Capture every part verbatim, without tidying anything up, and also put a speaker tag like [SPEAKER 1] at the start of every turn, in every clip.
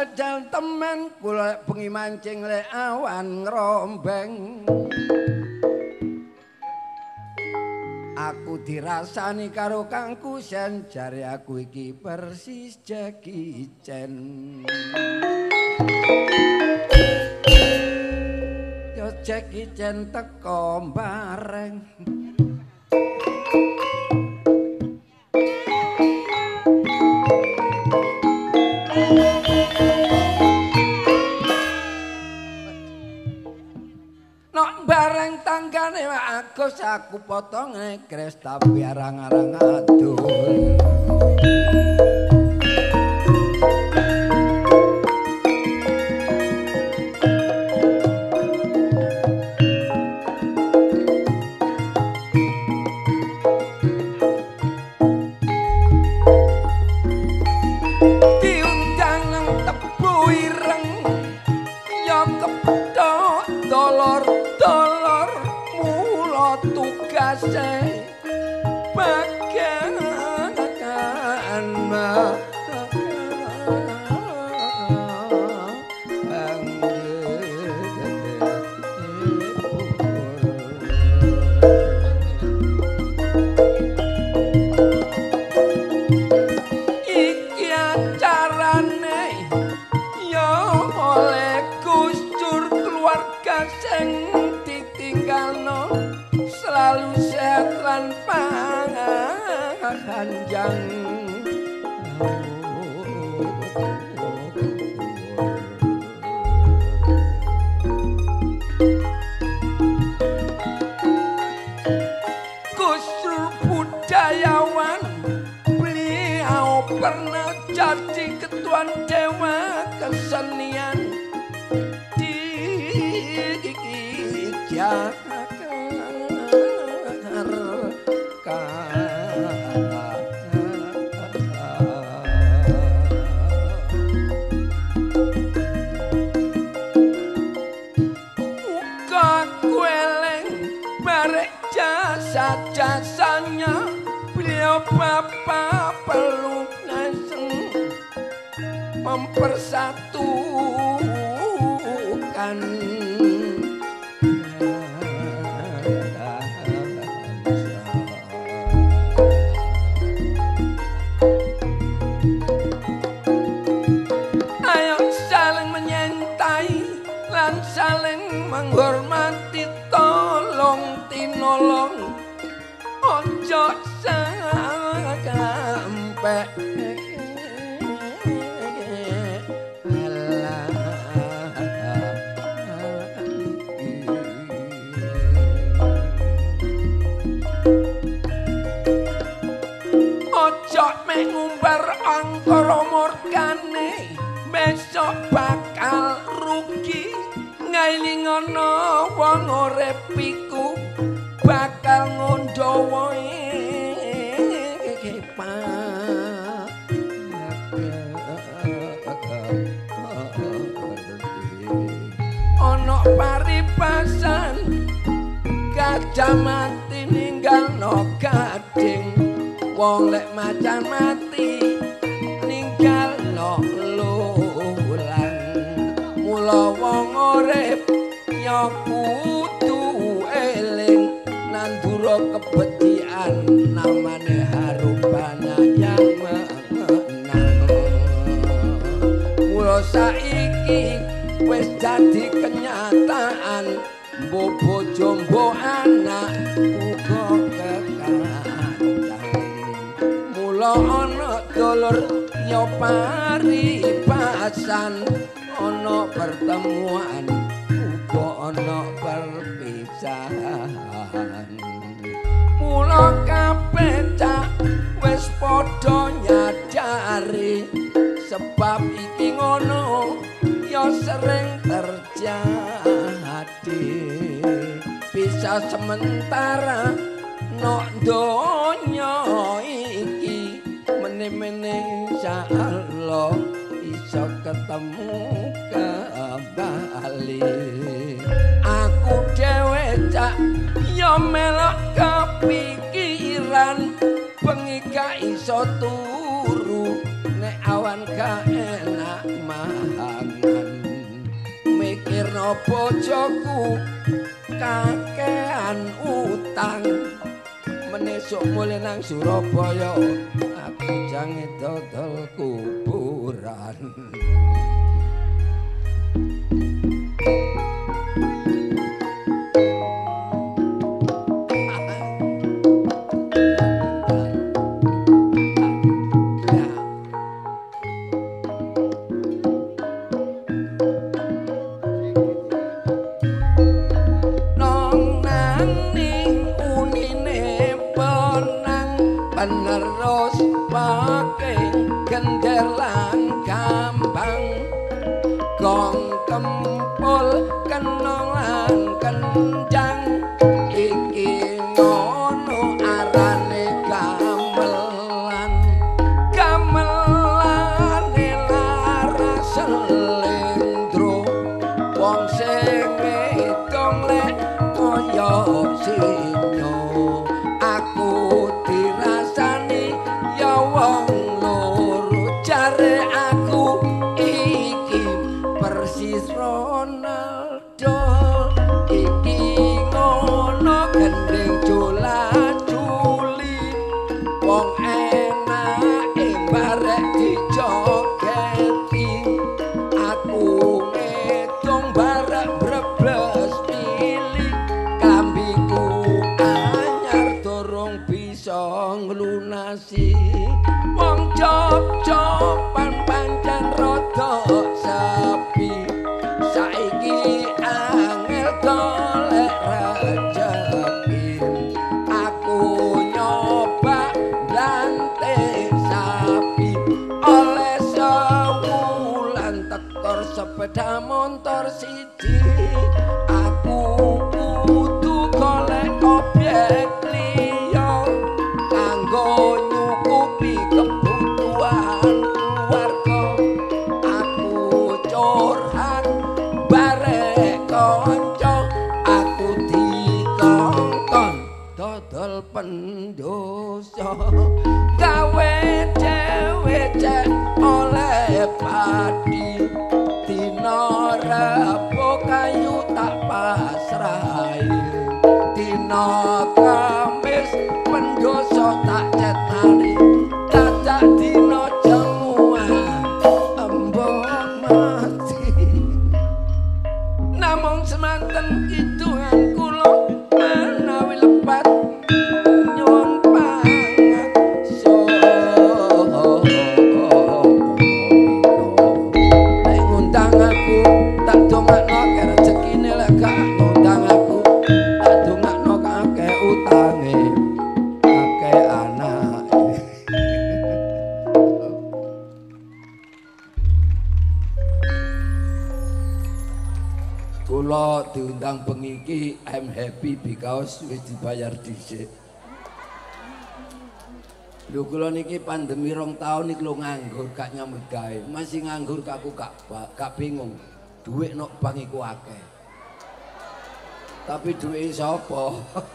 [SPEAKER 1] jajal temen kula bengi mancing lek awan ngrombeng. Aku dirasani karo Kang Kusen jare aku iki persis Jackie Chan. Yo Jackie Chan teko bareng. Bareng tanggane Agus aku potong ngegres tapi arang-arang adul. Diundang nang tebu ireng ya kepethuk dolor dolor mula tugase bagian iki acarane ya oleh Gus Dur keluarga sing ditinggalno selalu sehat lan panjang. Gus Dur budayawan, beliau pernah jadi ketua dewa kesenian di Jakarta. Muka kueleng barek jasa-jasanya beliau bapak pelunasan mempersatukan. Saling menghormati tolong tinolong ojo sampai ojo mengumbar angkara murkane besok bakal rugi. Ngaili ngono wong urip iku bakal ngondowo ana paribasan gajah mati ninggalno gading wong lek macan mati ninggalno lulang. Mula wong urip ya kudu eling nandura kebecikan namane harum banyak yang menang. Mula saiki wis dadi kenyataan mbok bojo mbok anak uga kekancang. Mula ana dulur ya paribasan ana pertemuan uga ana perpisahan. Mula kabeh cak wis padha nyadari sebab iki ngono ya sering terjadi. Bisa sementara nok donya iki meneh-meneh insyaallah iso ketemu kembali. Aku dhewe cak ya melok kepikiran bengi gak iso turu nek awan gak enak mangan mikirno bojoku kakean utang menesuk mulih nang Surabaya aku jange dodol kuburan.
[SPEAKER 2] Penerus pakai gendelan gampang gong kempul kenongan kenjang iki ngono arane gamelan gamelane lara selendro wong sing ngedong lek kaya sinyo aku dirasani ya wong loro jare aku iki persis Ronaldo iki ngono gendeng jula-juli wong enake barek dijogeti aku ngedong barek brebles pilih kambiku anyar dorong bisa nglunasi wong job-joban pancen rada sepi saiki angel golek rejeki aku nyoba dante sapi oleh sewulan tekor sepeda motor siji aku kudu golek objek liya kanggo nyukupi kebutuhan keluarga aku curhat barek kanca aku dikongkon dodol pendosa gawe cewek cek oleh padi dina Rebo kayu tak pasrai dina Kamis pendosa tak cetani dadak dina jamuan embok mati namung semanten kidungan kula menawi lepat nyuwun pangan so nek ngundang aku tak dongakno ke rezekine lek gak ngundang aku tak dongakno kakek utange kakek anak. Kula diundang bengi iki I'm happy because wis dibayar dhisik. Lho kula niki pandemi rong taun iki lho nganggur gak nyambut gawe. Masih nganggur aku gak gak bingung. Duit nok bank iku akeh. Tapi duit sapa?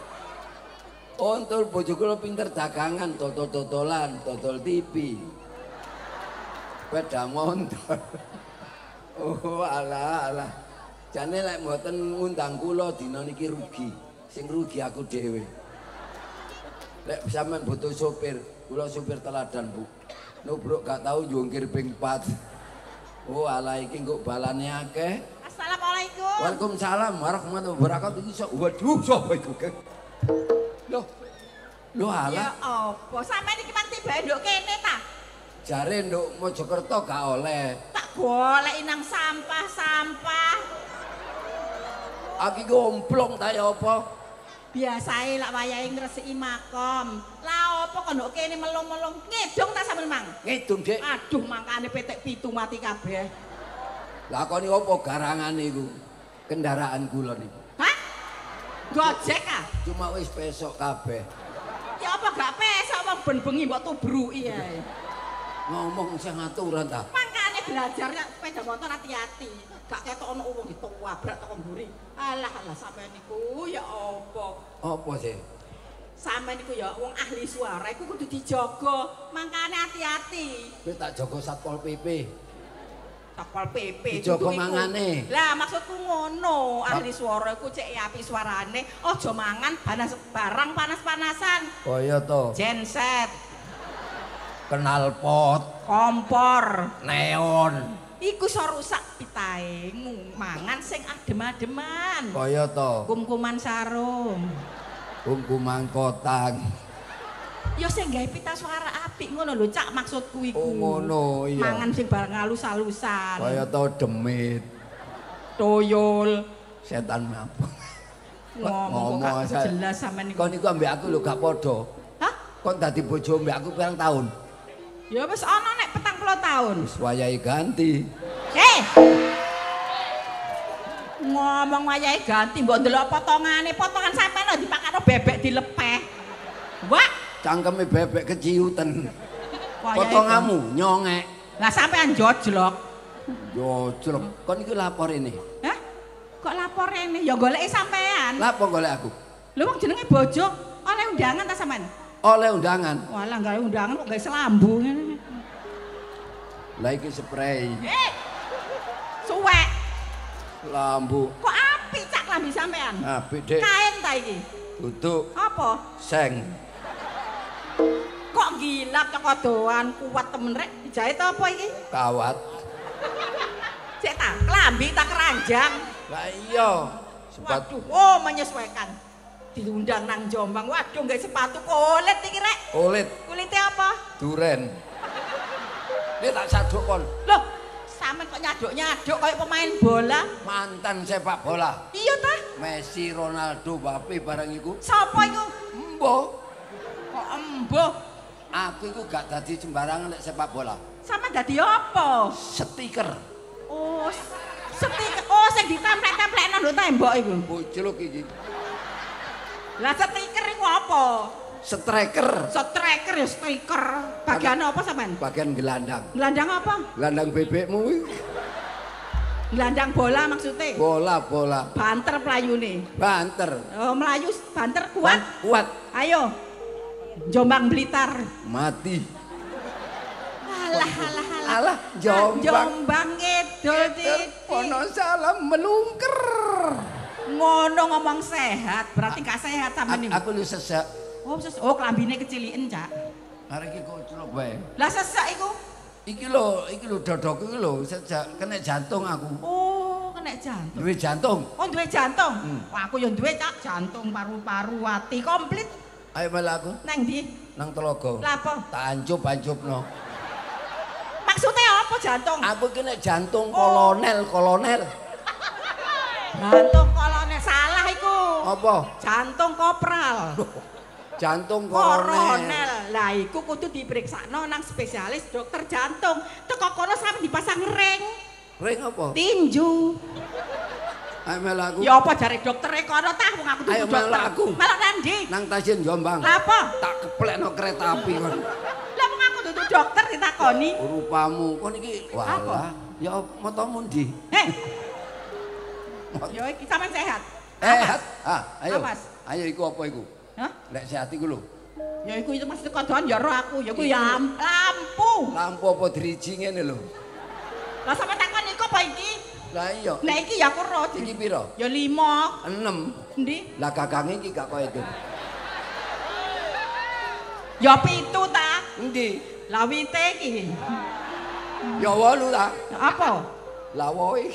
[SPEAKER 2] Ontul bojo kula pinter dagangan, dodol-dodolan, dodol T V. Sepeda motor. Oh alah alah. Jane lek mboten ngundang kula dina niki rugi. Sing rugi aku dhewe. Lek sampean butuh sopir, kula sopir teladan, Bu. Nubruk gak tau njungkir ping empat. Oh alah iki kok balane akeh.
[SPEAKER 3] Assalamualaikum.
[SPEAKER 2] Waalaikumsalam warahmatullahi wabarakatuh. Iki sok waduh sapa iku, Kang? Loh. Loh alah.
[SPEAKER 3] Ya apa? Sampeyan iki mati bae nduk kene ta?
[SPEAKER 2] Jare nduk Mojokerto gak oleh.
[SPEAKER 3] Tak goleki nang sampah-sampah.
[SPEAKER 2] Aki gomplong ta ya apa?
[SPEAKER 3] Biasae lak wayahe ngresiki makom. Lah apa kok nduk kene melong-melong ngedong ta sampeyan mang?
[SPEAKER 2] Ngidung, Dik.
[SPEAKER 3] Aduh mangkane petek pitu mati kabeh.
[SPEAKER 2] Lakoni apa garangane iku? Kendaraan kula niku.
[SPEAKER 3] Hah? Gojek ah?
[SPEAKER 2] Cuma wis besok kabeh.
[SPEAKER 3] Ya apa gak pesok wong ben bengi mbok tubruki ae.
[SPEAKER 2] Ngomong sing aturan ta.
[SPEAKER 3] Mangkane belajarnya sepeda motor hati-hati. Gak ketok ono wong ditobrak teko mburi. Alah alah sampeyan niku ya apa?
[SPEAKER 2] Apa sih?
[SPEAKER 3] Sampeyan niku ya wong ahli suara iku kudu dijaga. Mangkane hati-hati.
[SPEAKER 2] Kowe tak jaga Satpol P P.
[SPEAKER 3] Satpol P P.
[SPEAKER 2] Dijogo mangane.
[SPEAKER 3] Lah maksudku ngono, ahli swara iku cek apik suarane, aja mangan panas barang panas-panasan.
[SPEAKER 2] Kaya to.
[SPEAKER 3] Genset,
[SPEAKER 2] Knalpot,
[SPEAKER 3] kompor,
[SPEAKER 2] neon.
[SPEAKER 3] Iku iso rusak pitahe, mangan sing adem-ademan.
[SPEAKER 2] Kaya to.
[SPEAKER 3] Kum-kuman sarung.
[SPEAKER 2] Kum-kuman kotang.
[SPEAKER 3] Ya sing gawe pita suara apik ngono lho, Cak, maksudku iku.
[SPEAKER 2] Oh ngono, iya.
[SPEAKER 3] Mangan sing barang halus-halusan.
[SPEAKER 2] Kaya to demit,
[SPEAKER 3] toyol,
[SPEAKER 2] setan mabuk.
[SPEAKER 3] ngomong kok gak jelas sampean niku.
[SPEAKER 2] Kon niku ambek aku lho gak padha.
[SPEAKER 3] Hah?
[SPEAKER 2] Kon dadi bojo ambek aku pirang tahun?
[SPEAKER 3] Ya wis ana nek petang puluh tahun.
[SPEAKER 2] Wis wayahe ganti.
[SPEAKER 3] Eh. Ngomong wayahe ganti mbok ndelok potongane, potongan sampean lho dipakano bebek dilepeh. Wah,
[SPEAKER 2] Cangkeme bebek keciuten.
[SPEAKER 3] wayahe
[SPEAKER 2] Potonganmu nyongek.
[SPEAKER 3] Lah sampean jojlok.
[SPEAKER 2] Jojlok. Kon iki lapor ini.
[SPEAKER 3] Hah? Kok lapor rene? Ya goleki sampean.
[SPEAKER 2] Lapor golek aku.
[SPEAKER 3] Lho wong jenenge bojo, oleh undangan ta sampean?
[SPEAKER 2] Oleh undangan.
[SPEAKER 3] Walah gawe undangan kok gawe selambu ngene.
[SPEAKER 2] Lah iki spray.
[SPEAKER 3] Eh. Suwek.
[SPEAKER 2] Lambu.
[SPEAKER 3] Kok apik Cak lambi sampean?
[SPEAKER 2] Apik, Dik.
[SPEAKER 3] Kain ta iki?
[SPEAKER 2] Duduk
[SPEAKER 3] Apa?
[SPEAKER 2] seng.
[SPEAKER 3] Kok gilap cekodoan kuat temen rek dijahit apa iki?
[SPEAKER 2] Kawat.
[SPEAKER 3] Cek ta, klambi ta keranjang.
[SPEAKER 2] Lah iya. Sepatu
[SPEAKER 3] Waduh, oh menyesuaikan. Diundang nang Jombang. Waduh, nggak sepatu kulit iki rek.
[SPEAKER 2] kulit
[SPEAKER 3] Kulitnya apa?
[SPEAKER 2] duren. Ini tak saduk kon.
[SPEAKER 3] Loh, sampean kok nyaduk-nyaduk kayak pemain bola?
[SPEAKER 2] Mantan sepak bola.
[SPEAKER 3] Iya ta?
[SPEAKER 2] Messi, Ronaldo, Mbappe barang iku.
[SPEAKER 3] Sapa iku?
[SPEAKER 2] Mbok.
[SPEAKER 3] Kok embuh?
[SPEAKER 2] Aku iku gak dadi sembarangan lek sepak bola.
[SPEAKER 3] Sama dadi apa?
[SPEAKER 2] Stiker.
[SPEAKER 3] Oh, stiker. Oh, sing ditemplek-templekno lho tembok iku.
[SPEAKER 2] Bojlok iki.
[SPEAKER 3] Lah stiker iku apa?
[SPEAKER 2] Striker.
[SPEAKER 3] Striker ya stiker. Bagian apa sampean?
[SPEAKER 2] Bagian gelandang.
[SPEAKER 3] Gelandang apa?
[SPEAKER 2] Gelandang bebekmu iki.
[SPEAKER 3] Gelandang bola maksudnya?
[SPEAKER 2] Bola, bola.
[SPEAKER 3] Banter pelayune.
[SPEAKER 2] Banter.
[SPEAKER 3] Oh, Melayu banter kuat.
[SPEAKER 2] Ban- kuat.
[SPEAKER 3] Ayo. Jombang Blitar.
[SPEAKER 2] Mati.
[SPEAKER 3] Alah alah alah.
[SPEAKER 2] Alah, Jombang.
[SPEAKER 3] Jombang ngidul titik.
[SPEAKER 2] Ono salam melungker.
[SPEAKER 3] Ngono ngomong sehat, berarti gak sehat sama nih.
[SPEAKER 2] Aku lu sesek.
[SPEAKER 3] Oh, ses oh kelambine keciliken, Cak.
[SPEAKER 2] Arek iki kok celok wae.
[SPEAKER 3] Lah sesek iku.
[SPEAKER 2] Iki lho, iki lho dodokku iki lho sejak kena jantung aku.
[SPEAKER 3] Oh, kena jantung.
[SPEAKER 2] Duwe jantung.
[SPEAKER 3] Oh, duwe jantung.
[SPEAKER 2] Hmm.
[SPEAKER 3] Wah, aku yo duwe, Cak, jantung, paru-paru, hati komplit.
[SPEAKER 2] Ayo malah aku
[SPEAKER 3] Nang ndi?
[SPEAKER 2] nang Telaga.
[SPEAKER 3] Lah apa?
[SPEAKER 2] Tak ancup-ancupno.
[SPEAKER 3] Maksudnya apa jantung?
[SPEAKER 2] Aku ki nek jantung
[SPEAKER 3] Oh.
[SPEAKER 2] kolonel, kolonel.
[SPEAKER 3] Jantung kolonel salah iku.
[SPEAKER 2] Apa?
[SPEAKER 3] Jantung kopral.
[SPEAKER 2] Jantung kolonel.
[SPEAKER 3] Koronel. Lah iku kudu diperiksakno nang spesialis dokter jantung. Teko kono sampe dipasang ring.
[SPEAKER 2] Ring apa?
[SPEAKER 3] Tinju.
[SPEAKER 2] Ayo malah aku
[SPEAKER 3] Ya apa jare doktere kono tah wong aku
[SPEAKER 2] Ayo,
[SPEAKER 3] tuku dokter.
[SPEAKER 2] melok aku.
[SPEAKER 3] Melok nang ndi?
[SPEAKER 2] nang stasiun Jombang.
[SPEAKER 3] Lah apa?
[SPEAKER 2] Tak keplekno kereta api kon.
[SPEAKER 3] Lah wong aku tuku dokter ditakoni.
[SPEAKER 2] Rupamu kon iki
[SPEAKER 3] Apa?
[SPEAKER 2] walah. Ya motomu ndi?
[SPEAKER 3] Heh. Yo iki sampean sehat.
[SPEAKER 2] Eh, ah, ayo.
[SPEAKER 3] Awas.
[SPEAKER 2] Ayo iku apa iku?
[SPEAKER 3] Hah?
[SPEAKER 2] Lek sehat iku lho.
[SPEAKER 3] Ya iku itu mesti kodoan ya ro aku. Ya iku ya lampu.
[SPEAKER 2] Lampu apa driji ngene lho.
[SPEAKER 3] Lah sampean takon iku apa iki?
[SPEAKER 2] Lah iya.
[SPEAKER 3] Lah iki ya aku ro.
[SPEAKER 2] Iki piro?
[SPEAKER 3] Ya lima.
[SPEAKER 2] enam.
[SPEAKER 3] Ndi?
[SPEAKER 2] Lah gagange iki gak koyo itu.
[SPEAKER 3] Ya pitu ta.
[SPEAKER 2] Endi?
[SPEAKER 3] Lah wite iki.
[SPEAKER 2] Ya wolu ta.
[SPEAKER 3] Apa?
[SPEAKER 2] Lah woe.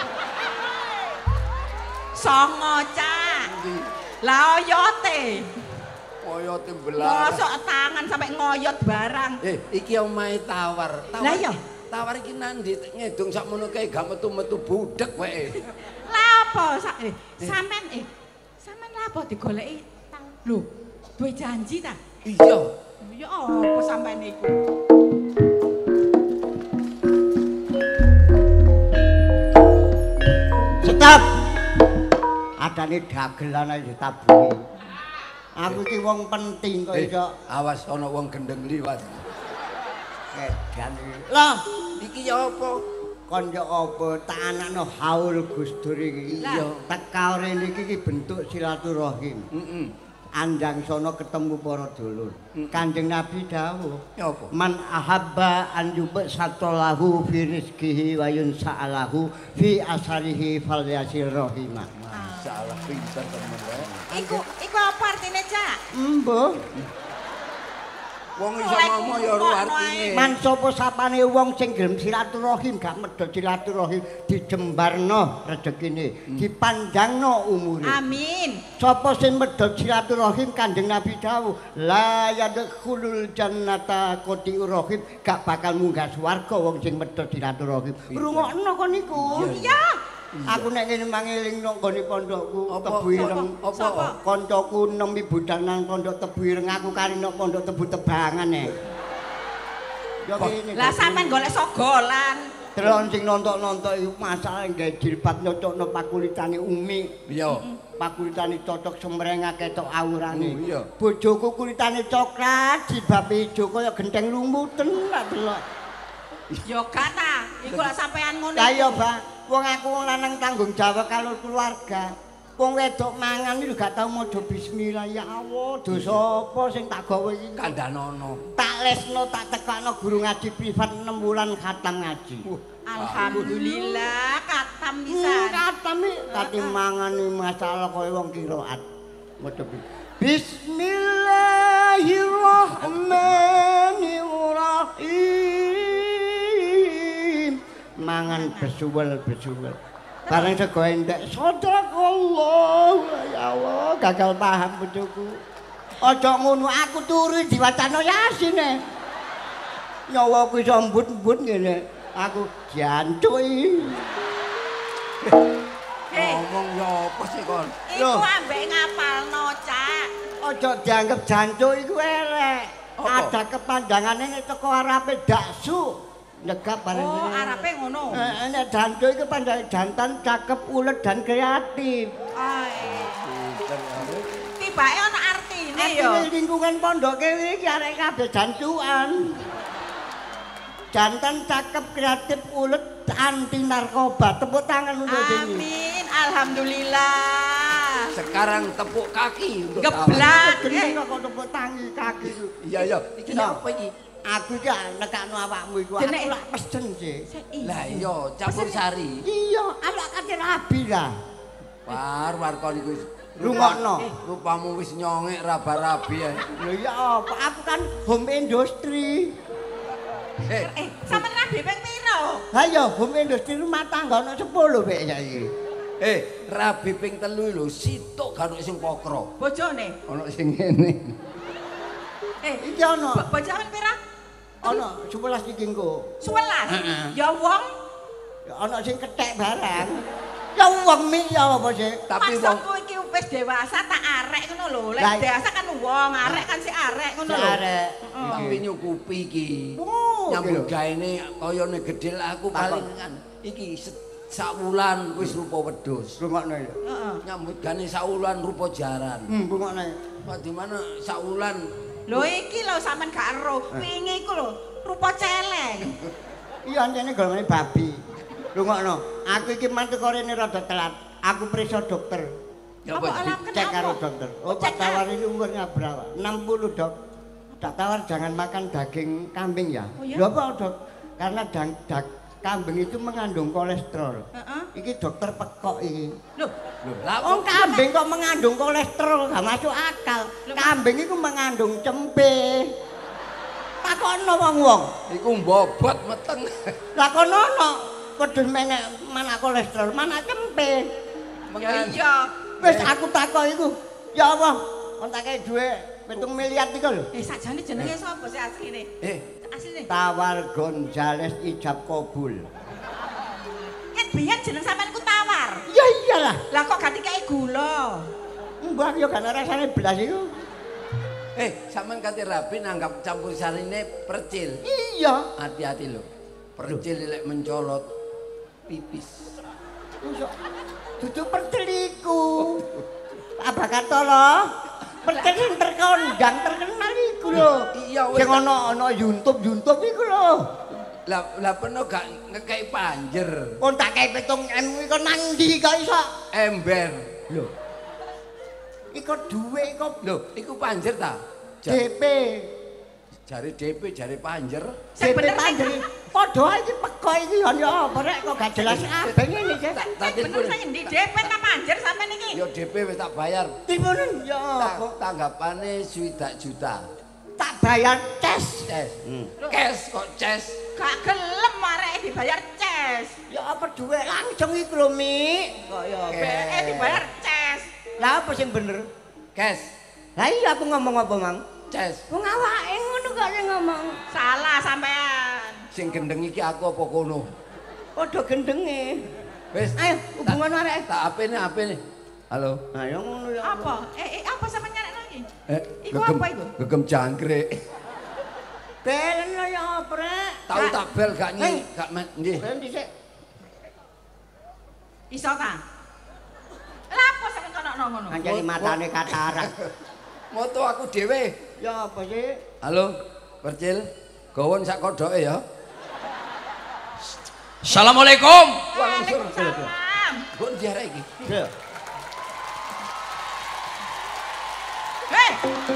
[SPEAKER 3] Songo, Cak.
[SPEAKER 2] Endi?
[SPEAKER 3] Lah oyote.
[SPEAKER 2] Koyo tembelar.
[SPEAKER 3] Mosok tangan sampai ngoyot barang.
[SPEAKER 2] Eh, iki omahe tawar. Tawar.
[SPEAKER 3] Lah iya.
[SPEAKER 2] Tawar iki nandi ngedung sakmono kae gak metu-metu budek wae.
[SPEAKER 3] Lah apa sak eh sampean eh sampean lah apa digoleki? Lho, duwe janji ta?
[SPEAKER 2] Iya.
[SPEAKER 3] Ya apa sampean iku?
[SPEAKER 4] Stop. Adane dagelan ae ditabungi. Aku iki wong penting kok
[SPEAKER 2] Eh,
[SPEAKER 4] iso
[SPEAKER 2] awas ana wong gendeng liwat.
[SPEAKER 4] edan iki. Lah,
[SPEAKER 2] Iki ya apa?
[SPEAKER 4] kon yo apa tak anakno haul Gus Dur iki.
[SPEAKER 3] Lah.
[SPEAKER 4] Teka rene iki iki bentuk silaturahim.
[SPEAKER 2] Heeh.
[SPEAKER 4] andang sono ketemu para dulur. Kanjeng Nabi dawuh,
[SPEAKER 2] Apa?
[SPEAKER 4] man ahabba an yuba satolahu fi rizqihi wa yunsa'alahu fi asarihi falyasil rahimah.
[SPEAKER 2] Masalah pinter temen wae.
[SPEAKER 3] Iku iku apa artine, Cak?
[SPEAKER 4] Mbuh.
[SPEAKER 2] Wong iso ngomong ya ora artine.
[SPEAKER 4] Man sapa sapane wong sing gelem silaturahim gak medhot silaturahim dijembarno rezekine, dipanjangno umure.
[SPEAKER 3] Amin.
[SPEAKER 4] Sapa sing medhot silaturahim Kanjeng Nabi dawuh, la yadkhulul jannata qati'ur rahim, gak bakal munggah swarga wong sing medhot silaturahim. Rungokno kon niku.
[SPEAKER 3] Iya.
[SPEAKER 4] Aku nek ngene mangeling nang gone pondokku
[SPEAKER 2] Apa?
[SPEAKER 4] Tebu Ireng.
[SPEAKER 2] Apa?
[SPEAKER 4] Kancaku enem ibudan nang pondok Tebu Ireng, aku kari nang pondok Tebu Tebangan e. Yo kene.
[SPEAKER 3] Lah sampean golek sogolan.
[SPEAKER 4] Delon sing nontok-nontok iku masalah gawe jilbab nyocokno pakulitane Umi.
[SPEAKER 2] Iya.
[SPEAKER 4] Pakulitane cocok semreng ketok aurane.
[SPEAKER 2] Oh, iya.
[SPEAKER 4] Bojoku kulitane coklat, jilbabe ijo kaya genteng lumuten tak delok.
[SPEAKER 3] Yo gak ta, iku lak sampean ngono.
[SPEAKER 4] Lah iya, Pak. Wong aku wong lanang tanggung jawab karo keluarga. Wong wedok mangan iki gak tau maca bismillah. Ya Allah, dosa apa sing tak gawe iki?
[SPEAKER 2] Kandhanono.
[SPEAKER 4] Tak lesno tak tekakno guru ngaji privat enam bulan khatam ngaji.
[SPEAKER 3] Alhamdulillah katam
[SPEAKER 4] Hmm,
[SPEAKER 3] pisan.
[SPEAKER 4] khatam iki kate mangani masalah kaya wong qiraat. Maca Bismillahirrahmanirrahim. Mangan besuwel-besuwel. Bareng sego entek, sadaqallah. Ya Allah, gagal paham bojoku. Aja ngono, aku turu diwacana Yasin e. Nyawaku iso mbut-mbut ngene. Aku jancuki.
[SPEAKER 3] Hei,
[SPEAKER 2] Ngomong ya apa sih kon?
[SPEAKER 3] iku ambek ngapalno, Cak.
[SPEAKER 4] Aja dianggep jancuk iku elek.
[SPEAKER 2] Apa?
[SPEAKER 4] Ada kepanjangane teko arepe daksu. Negap bareng
[SPEAKER 3] Oh,
[SPEAKER 4] ngene.
[SPEAKER 3] arepe ngono.
[SPEAKER 4] Eh, nek jancuk iku panjang jantan cakep, ulet dan kreatif.
[SPEAKER 3] Ai. Tibake ana artine yo.
[SPEAKER 4] Artine lingkungan pondok kene iki arek kabeh jancukan. Jantan cakep, kreatif, ulet, anti narkoba. Tepuk tangan untuk ini.
[SPEAKER 3] Amin, alhamdulillah.
[SPEAKER 2] Sekarang tepuk kaki untuk
[SPEAKER 3] Geblak.
[SPEAKER 4] Gendeng kok tepuk tangi kaki.
[SPEAKER 2] Iya, iya. Iki
[SPEAKER 4] Nah.
[SPEAKER 2] apa iki?
[SPEAKER 4] Aku iki nekakno awakmu iku. Aku
[SPEAKER 3] Jenek.
[SPEAKER 4] lak pesen sih.
[SPEAKER 2] Lah iya, campur sari.
[SPEAKER 4] Iya, awak kate rabi lah.
[SPEAKER 2] War war kon iku.
[SPEAKER 4] Rungokno.
[SPEAKER 2] Rupamu wis nyongek raba-rabi ae.
[SPEAKER 4] Lho iya apa? Aku kan home industry.
[SPEAKER 2] Eh,
[SPEAKER 3] Eh, sampean rabi ping piro?
[SPEAKER 4] Ha iya, home industry rumah tangga ana sepuluh wek saiki.
[SPEAKER 2] eh, rabi ping telu lho, situk gak ono sing pokro.
[SPEAKER 3] Bojone.
[SPEAKER 2] Ono sing ngene.
[SPEAKER 3] Eh,
[SPEAKER 4] Iki ana
[SPEAKER 3] bo- bojo sampean piro?
[SPEAKER 4] ana sebelas iki engko.
[SPEAKER 3] sebelas.
[SPEAKER 4] Heeh.
[SPEAKER 3] Ya wong,
[SPEAKER 4] Ana sing kethek barang. Ya wong mi ya apa sih?
[SPEAKER 2] Tapi wong
[SPEAKER 3] maksudku iki wis dewasa tak arek ngono lho. Lek
[SPEAKER 4] Lah,
[SPEAKER 3] dewasa kan wong, arek kan si arek ngono lho.
[SPEAKER 4] Arek.
[SPEAKER 2] tapi nyukupi iki.
[SPEAKER 4] Oh,
[SPEAKER 2] Nyambut
[SPEAKER 4] iki lho.
[SPEAKER 2] gaene kayane gedhe aku paling kan iki se- sak wulan wis rupa wedhus.
[SPEAKER 4] Rungokno ya.
[SPEAKER 3] Heeh.
[SPEAKER 2] Nyambut gaene sak wulan rupa jaran.
[SPEAKER 4] Hmm, rungokno ya.
[SPEAKER 2] Pak di mana sak wulan
[SPEAKER 3] Lho iki lho sampean gak ero. Wingi iku lho rupa celeng.
[SPEAKER 4] Iya anjene golongane babi. Rungokno, aku iki mantuk rene rada telat. Aku periksa dokter.
[SPEAKER 2] ya
[SPEAKER 3] Apa
[SPEAKER 2] apa?
[SPEAKER 3] alam
[SPEAKER 4] Cek karo
[SPEAKER 3] kenapa?
[SPEAKER 4] dokter. Oh,
[SPEAKER 3] Oh,
[SPEAKER 4] Pak
[SPEAKER 3] cek
[SPEAKER 4] Tawar ini umurnya berapa? enam puluh, Dok. Tak Tawar jangan makan daging kambing ya.
[SPEAKER 3] Oh, ya?
[SPEAKER 4] Lho apa, Dok? Karena dang, dag- kambing itu mengandung kolesterol.
[SPEAKER 3] Heeh.
[SPEAKER 4] Iki dokter pekok iki.
[SPEAKER 3] Loh,
[SPEAKER 2] Lho, lah
[SPEAKER 4] Oh, kambing kok mengandung kolesterol, gak masuk akal. Kambing itu mengandung cempe. Takokno wong-wong.
[SPEAKER 2] iku mbobot meteng.
[SPEAKER 4] Lakono wedhus menek mana kolesterol, mana cempe.
[SPEAKER 3] ya iya.
[SPEAKER 4] Wis aku takok iku. Ya Allah, kon tak kei dhuwit pitung miliar iku lho.
[SPEAKER 3] Eh sajane jenenge sapa sih asline?
[SPEAKER 2] Eh,
[SPEAKER 3] Asline.
[SPEAKER 4] Tawar Gonzales ijab kabul.
[SPEAKER 3] Kan biyen jeneng sampean ku Tawar.
[SPEAKER 4] Ya iyalah.
[SPEAKER 3] Lah kok gak dikei gula?
[SPEAKER 4] Mbah yo gak ana rasane blas iku.
[SPEAKER 2] eh sampean kate rabi nanggap campur sarine percil.
[SPEAKER 4] Iya.
[SPEAKER 2] Hati-hati lho. Percil lek mencolot pipis.
[SPEAKER 4] Usuk. Dudu perceliku. Apa kata lo? Percel sing terkondang terkenal iku lho.
[SPEAKER 2] Iya wis.
[SPEAKER 4] Sing ana ana YouTube-YouTube iku lho.
[SPEAKER 2] Lah lah peno gak ngekei panjer.
[SPEAKER 4] Kon tak kei pitung M iku nang ndi kok iso?
[SPEAKER 2] Ember.
[SPEAKER 4] Lho. Iku duwe kok.
[SPEAKER 2] Lho, iku panjer ta?
[SPEAKER 4] D P.
[SPEAKER 2] Jare D P, jare panjer.
[SPEAKER 4] D P panjer. Padha iki peko iki ya ya apa rek kok gak jelas kabeh ngene iki.
[SPEAKER 2] Tadi
[SPEAKER 3] bener saya ndi D P ta panjer sampean iki?
[SPEAKER 2] Yo D P wis tak bayar.
[SPEAKER 4] Timunen ya
[SPEAKER 2] kok tanggapane swidak juta.
[SPEAKER 4] Tak bayar cash.
[SPEAKER 2] Cash. Cash kok cash.
[SPEAKER 3] Gak gelem arek dibayar cash.
[SPEAKER 4] Ya apa duwe langsung iku lho Mi. Kok ya
[SPEAKER 3] B E dibayar cash.
[SPEAKER 4] Lah apa sing bener?
[SPEAKER 2] Cash.
[SPEAKER 4] Lah iya aku ngomong apa, Mang?
[SPEAKER 2] Cash.
[SPEAKER 4] Wong awake ngono kok sing ngomong.
[SPEAKER 3] Salah sampean.
[SPEAKER 2] Sing gendeng iki aku apa kono?
[SPEAKER 4] Padha gendenge.
[SPEAKER 2] Wis,
[SPEAKER 4] Ayo hubungan arek.
[SPEAKER 2] tak apene apene. Halo.
[SPEAKER 4] Nah, ya ngono ya.
[SPEAKER 3] Apa? Eh, eh apa sampean nyarek iki?
[SPEAKER 2] Eh,
[SPEAKER 3] Iku apa iku?
[SPEAKER 2] Gegem jangkrik.
[SPEAKER 4] Belen ya apa rek?
[SPEAKER 2] Tahu tak bel gak nyi,
[SPEAKER 4] Hei.
[SPEAKER 2] gak men nggih.
[SPEAKER 4] Belen dhisik.
[SPEAKER 3] Iso ta? Lah apa sampean kono ngono?
[SPEAKER 4] Anjani matane katarak.
[SPEAKER 2] Moto aku dhewe.
[SPEAKER 4] Ya apa sih?
[SPEAKER 2] Halo, Percil. Gawon sak kodoke ya.
[SPEAKER 5] Assalamualaikum.
[SPEAKER 3] Waalaikumsalam.
[SPEAKER 2] Gon diarek iki.
[SPEAKER 4] Ya.
[SPEAKER 3] Hei,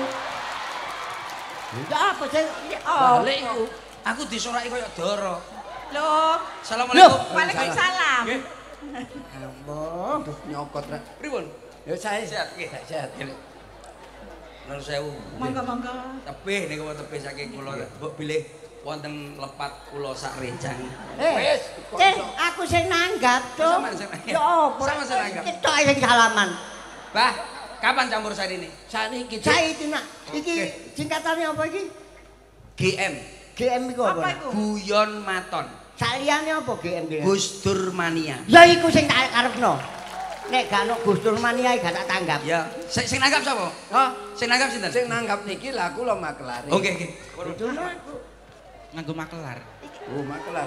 [SPEAKER 4] Ya apa sih?
[SPEAKER 3] oh.
[SPEAKER 5] Balik iku. Aku disoraki koyo Doro.
[SPEAKER 3] Loh,
[SPEAKER 5] Assalamualaikum.
[SPEAKER 3] Waalaikumsalam.
[SPEAKER 5] Nggih.
[SPEAKER 4] Ampun.
[SPEAKER 2] Nyokot rek.
[SPEAKER 5] Pripun?
[SPEAKER 2] Ya saya
[SPEAKER 5] Sehat nggih.
[SPEAKER 2] sehat.
[SPEAKER 5] Nur sewu.
[SPEAKER 3] Monggo-monggo.
[SPEAKER 5] Tebih niku tebih saking kula. Mbok bilih wonten lepat kula sak rencang.
[SPEAKER 4] Eh,
[SPEAKER 2] Wis,
[SPEAKER 4] Cih, aku sing nanggap, Cuk.
[SPEAKER 5] Sampeyan sing nanggap.
[SPEAKER 4] Ya apa?
[SPEAKER 5] Sampeyan sing nanggap.
[SPEAKER 4] Ketok sing salaman.
[SPEAKER 5] Bah, kapan campur sari ini?
[SPEAKER 2] Saniki
[SPEAKER 4] Saiki nak, iki
[SPEAKER 5] Oke.
[SPEAKER 4] singkatane apa iki?
[SPEAKER 5] G M.
[SPEAKER 4] G M iku apa?
[SPEAKER 3] Apa iku?
[SPEAKER 5] Guyon Maton.
[SPEAKER 4] Saliyane apa G M iki?
[SPEAKER 5] Gus Dur Mania.
[SPEAKER 4] Ya iku sing tak karepno. Nek gak ono Gus Dur Mania gak tak tanggap.
[SPEAKER 5] Ya, sing sing nanggap sapa?
[SPEAKER 2] Hah?
[SPEAKER 5] Sing nanggap sinten?
[SPEAKER 2] Sing nanggap niki lah kula makelare.
[SPEAKER 5] Oke, oke.
[SPEAKER 4] Kudu aku.
[SPEAKER 5] Nganggo makelar.
[SPEAKER 2] Oh, makelar.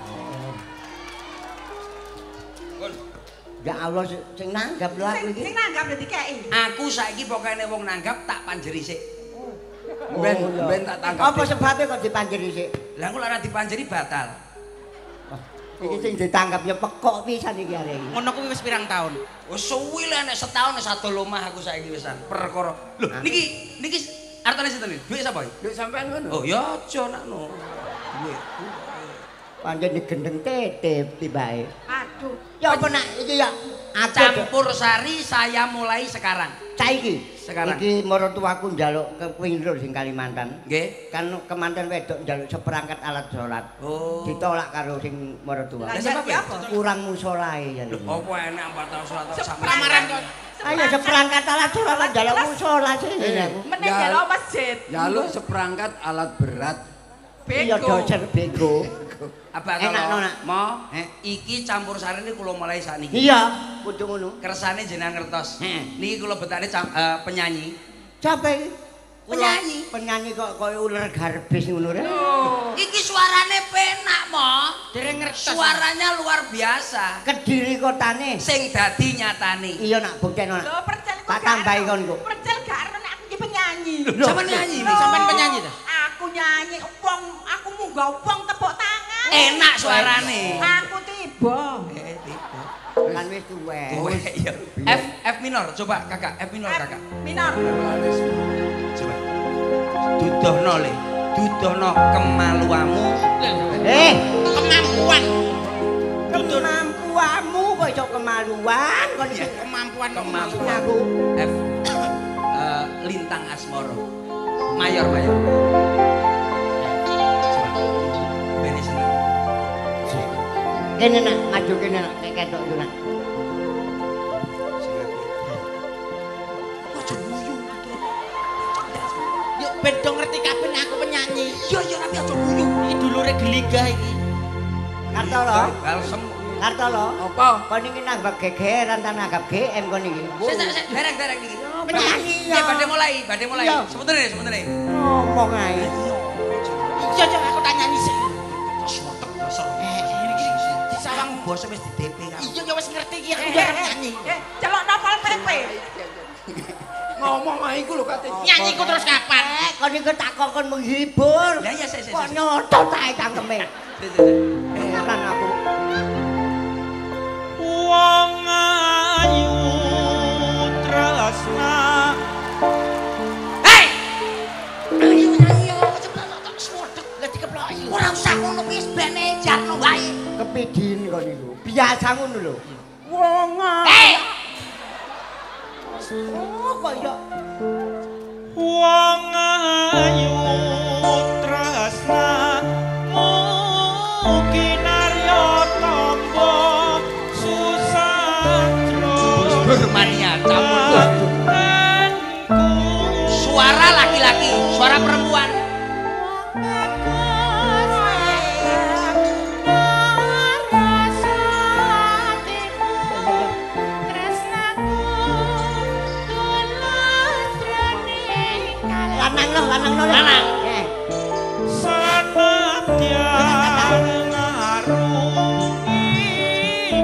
[SPEAKER 5] Kon.
[SPEAKER 4] Ya Allah sing- sing nanggap lho aku
[SPEAKER 3] Sing
[SPEAKER 4] iki.
[SPEAKER 3] sing nanggap dadi kei.
[SPEAKER 5] Aku saiki pokoknya wong nanggap tak panjeri sik.
[SPEAKER 2] Ben
[SPEAKER 4] Oh, iya.
[SPEAKER 2] ben tak tangkap.
[SPEAKER 4] Apa sebabnya kok dipanjeri sik?
[SPEAKER 5] Lah aku lara dipanjeri batal.
[SPEAKER 4] Iki sing ditangkap ya pekok pisan iki arek iki.
[SPEAKER 5] Ngono kuwi wis pirang taun? Wis suwi lah nek setahun nek satu lomah aku saiki wisan. Perkara. Lho, niki niki artane sinten iki? Duit sapa iki?
[SPEAKER 2] Duit sampean ngono.
[SPEAKER 5] Oh, ya aja nakno. Duit.
[SPEAKER 4] Pancen digendeng tetep tibake.
[SPEAKER 3] Aduh.
[SPEAKER 4] Ya apa nak iki ya aku
[SPEAKER 5] Campur sari saya mulai sekarang.
[SPEAKER 4] saiki.
[SPEAKER 5] Sekarang.
[SPEAKER 4] Iki maratuaku njaluk kepingin lho sing Kalimantan.
[SPEAKER 5] Nggih.
[SPEAKER 4] Kan kemanten wedok njaluk seperangkat alat salat.
[SPEAKER 5] Oh.
[SPEAKER 4] Ditolak karo sing maratua.
[SPEAKER 3] Lah
[SPEAKER 5] Lah,
[SPEAKER 3] jadi
[SPEAKER 5] sebab
[SPEAKER 3] apa?
[SPEAKER 4] Kurang musolae jan.
[SPEAKER 5] Apa enak empat tahun salat sama
[SPEAKER 3] Lamaran kok.
[SPEAKER 4] Ayo seperangkat alat salat njaluk musola sini
[SPEAKER 2] Eh.
[SPEAKER 4] aku.
[SPEAKER 3] Meneh
[SPEAKER 2] Ya.
[SPEAKER 3] jalo masjid.
[SPEAKER 2] Jaluk seperangkat alat berat.
[SPEAKER 4] Iya
[SPEAKER 3] Bego.
[SPEAKER 4] doser bego.
[SPEAKER 5] Apa
[SPEAKER 4] Enak,
[SPEAKER 5] kalau
[SPEAKER 4] Nona.
[SPEAKER 5] mau iki campur sari ini kula mulai sakniki.
[SPEAKER 4] Iya, kudu ngono.
[SPEAKER 5] Kersane jenengan ngertos.
[SPEAKER 4] Heeh.
[SPEAKER 5] Niki kula betane cam- eh, penyanyi.
[SPEAKER 4] Siapa iki?
[SPEAKER 5] Penyanyi.
[SPEAKER 4] Penyanyi kok koyo ular garbis ngono rek.
[SPEAKER 3] Oh.
[SPEAKER 5] Iki suarane penak, Mo.
[SPEAKER 3] Dereng ngertos.
[SPEAKER 5] Suaranya luar biasa.
[SPEAKER 4] Kediri kotane.
[SPEAKER 5] Sing dadi nyatane.
[SPEAKER 4] Iya nak bukteno nak.
[SPEAKER 3] Lho percel kok.
[SPEAKER 4] Tak
[SPEAKER 3] gak
[SPEAKER 4] tambahi
[SPEAKER 3] ero.
[SPEAKER 4] kon kok.
[SPEAKER 3] Percel gak ero nek aku iki penyanyi.
[SPEAKER 5] Sampeyan nyanyi,
[SPEAKER 3] Loh,
[SPEAKER 5] sampeyan penyanyi ta?
[SPEAKER 3] Aku nyanyi wong aku munggah wong tepuk tangan.
[SPEAKER 5] Enak suarane.
[SPEAKER 3] Aku tiba.
[SPEAKER 5] Eh, tiba.
[SPEAKER 4] Kan wis tuwek.
[SPEAKER 5] Oh, iya. F F minor, coba Kakak, F minor Kakak.
[SPEAKER 3] Minor.
[SPEAKER 5] Coba. Dudohno le. Dudohno kemaluamu.
[SPEAKER 4] Eh,
[SPEAKER 3] Kemampuan.
[SPEAKER 4] kemampuanmu kok iso kemaluan kon iki
[SPEAKER 3] Kemampuan
[SPEAKER 5] Kemampuan.
[SPEAKER 4] aku.
[SPEAKER 5] F eh, Lintang Asmoro. Mayor, mayor. Coba. Beni seneng.
[SPEAKER 4] Kene nak maju kene nak nek ketok iku nak.
[SPEAKER 5] Sing aku. Ojo guyu.
[SPEAKER 6] Yuk ben dong ngerti kabeh nek aku penyanyi.
[SPEAKER 5] Yo yo tapi aja guyu.
[SPEAKER 6] Iki dulure geligah iki.
[SPEAKER 4] Kartolo,
[SPEAKER 5] Balsem.
[SPEAKER 4] Kartolo.
[SPEAKER 2] Apa?
[SPEAKER 4] Kon iki nanggap gegeran ta nanggap G M kon iki.
[SPEAKER 5] Sik sik sik derek-derek iki.
[SPEAKER 4] Penyanyi
[SPEAKER 5] Ya badhe mulai, badhe mulai.
[SPEAKER 4] Iya.
[SPEAKER 5] Sebentar sebentar.
[SPEAKER 4] Ngomong ae.
[SPEAKER 6] Iya yo aku tak nyanyi sik.
[SPEAKER 5] Sotek basa.
[SPEAKER 6] Disawang
[SPEAKER 5] Basa wis di D P kan.
[SPEAKER 6] iya yo wis ngerti iki aku
[SPEAKER 3] Eh,
[SPEAKER 6] udah
[SPEAKER 3] eh,
[SPEAKER 6] nyanyi.
[SPEAKER 3] eh, celok nopal P P.
[SPEAKER 2] Ngomong ae iku lho kate.
[SPEAKER 6] Nyanyi ku terus kapan?
[SPEAKER 4] Eh, kon iki tak kon menghibur.
[SPEAKER 5] Lah ya sik sik.
[SPEAKER 4] Kok
[SPEAKER 5] sik.
[SPEAKER 4] nyotot ae cangkeme.
[SPEAKER 5] Sik, sik, sik.
[SPEAKER 4] Eh, kan aku.
[SPEAKER 6] Wong ayu tresna
[SPEAKER 4] kok niku. Biasa ngono lho. Wong
[SPEAKER 6] Eh!
[SPEAKER 4] oh kok ya
[SPEAKER 7] wong ayu tresna kinarya tombo susah
[SPEAKER 5] Bermania campur suara laki-laki, suara perempuan.
[SPEAKER 4] lanang no lanang no lanang eh
[SPEAKER 7] sanadyan ngarungi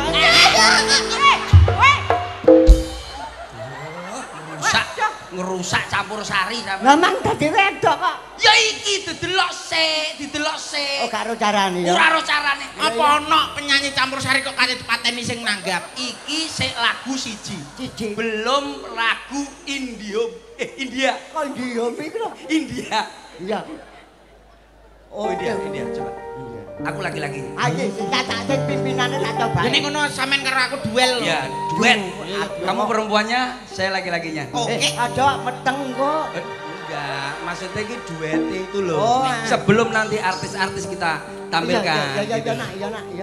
[SPEAKER 5] Ngerusak, ngerusak campur sari sampe.
[SPEAKER 4] memang dadi wedok kok
[SPEAKER 5] Ya iki didelok sik, didelok sik.
[SPEAKER 4] oh karo carane ya
[SPEAKER 5] Ora ro carane.
[SPEAKER 6] Apa ana penyanyi campur sari kok kate dipateni sing nanggap?
[SPEAKER 5] Iki sik lagu siji.
[SPEAKER 4] Siji.
[SPEAKER 5] Belum lagu India. Eh India.
[SPEAKER 4] kok ndi yo iki lho
[SPEAKER 5] India.
[SPEAKER 4] iya
[SPEAKER 5] Oh India, India coba. Aku lagi-lagi.
[SPEAKER 4] ayo tak sing pimpinane tak coba
[SPEAKER 6] Jadi ngono sampean karo aku duel lho.
[SPEAKER 5] Ya, duet. Kamu perempuannya, saya laki-lakinya.
[SPEAKER 6] Oke.
[SPEAKER 4] eh ada meteng kok
[SPEAKER 5] Eh, Enggak, maksudnya ini duet itu loh.
[SPEAKER 4] Oh,
[SPEAKER 5] Sebelum nanti artis-artis kita tampilkan.
[SPEAKER 4] iya iya
[SPEAKER 5] gitu.
[SPEAKER 4] iya nak iya nak iya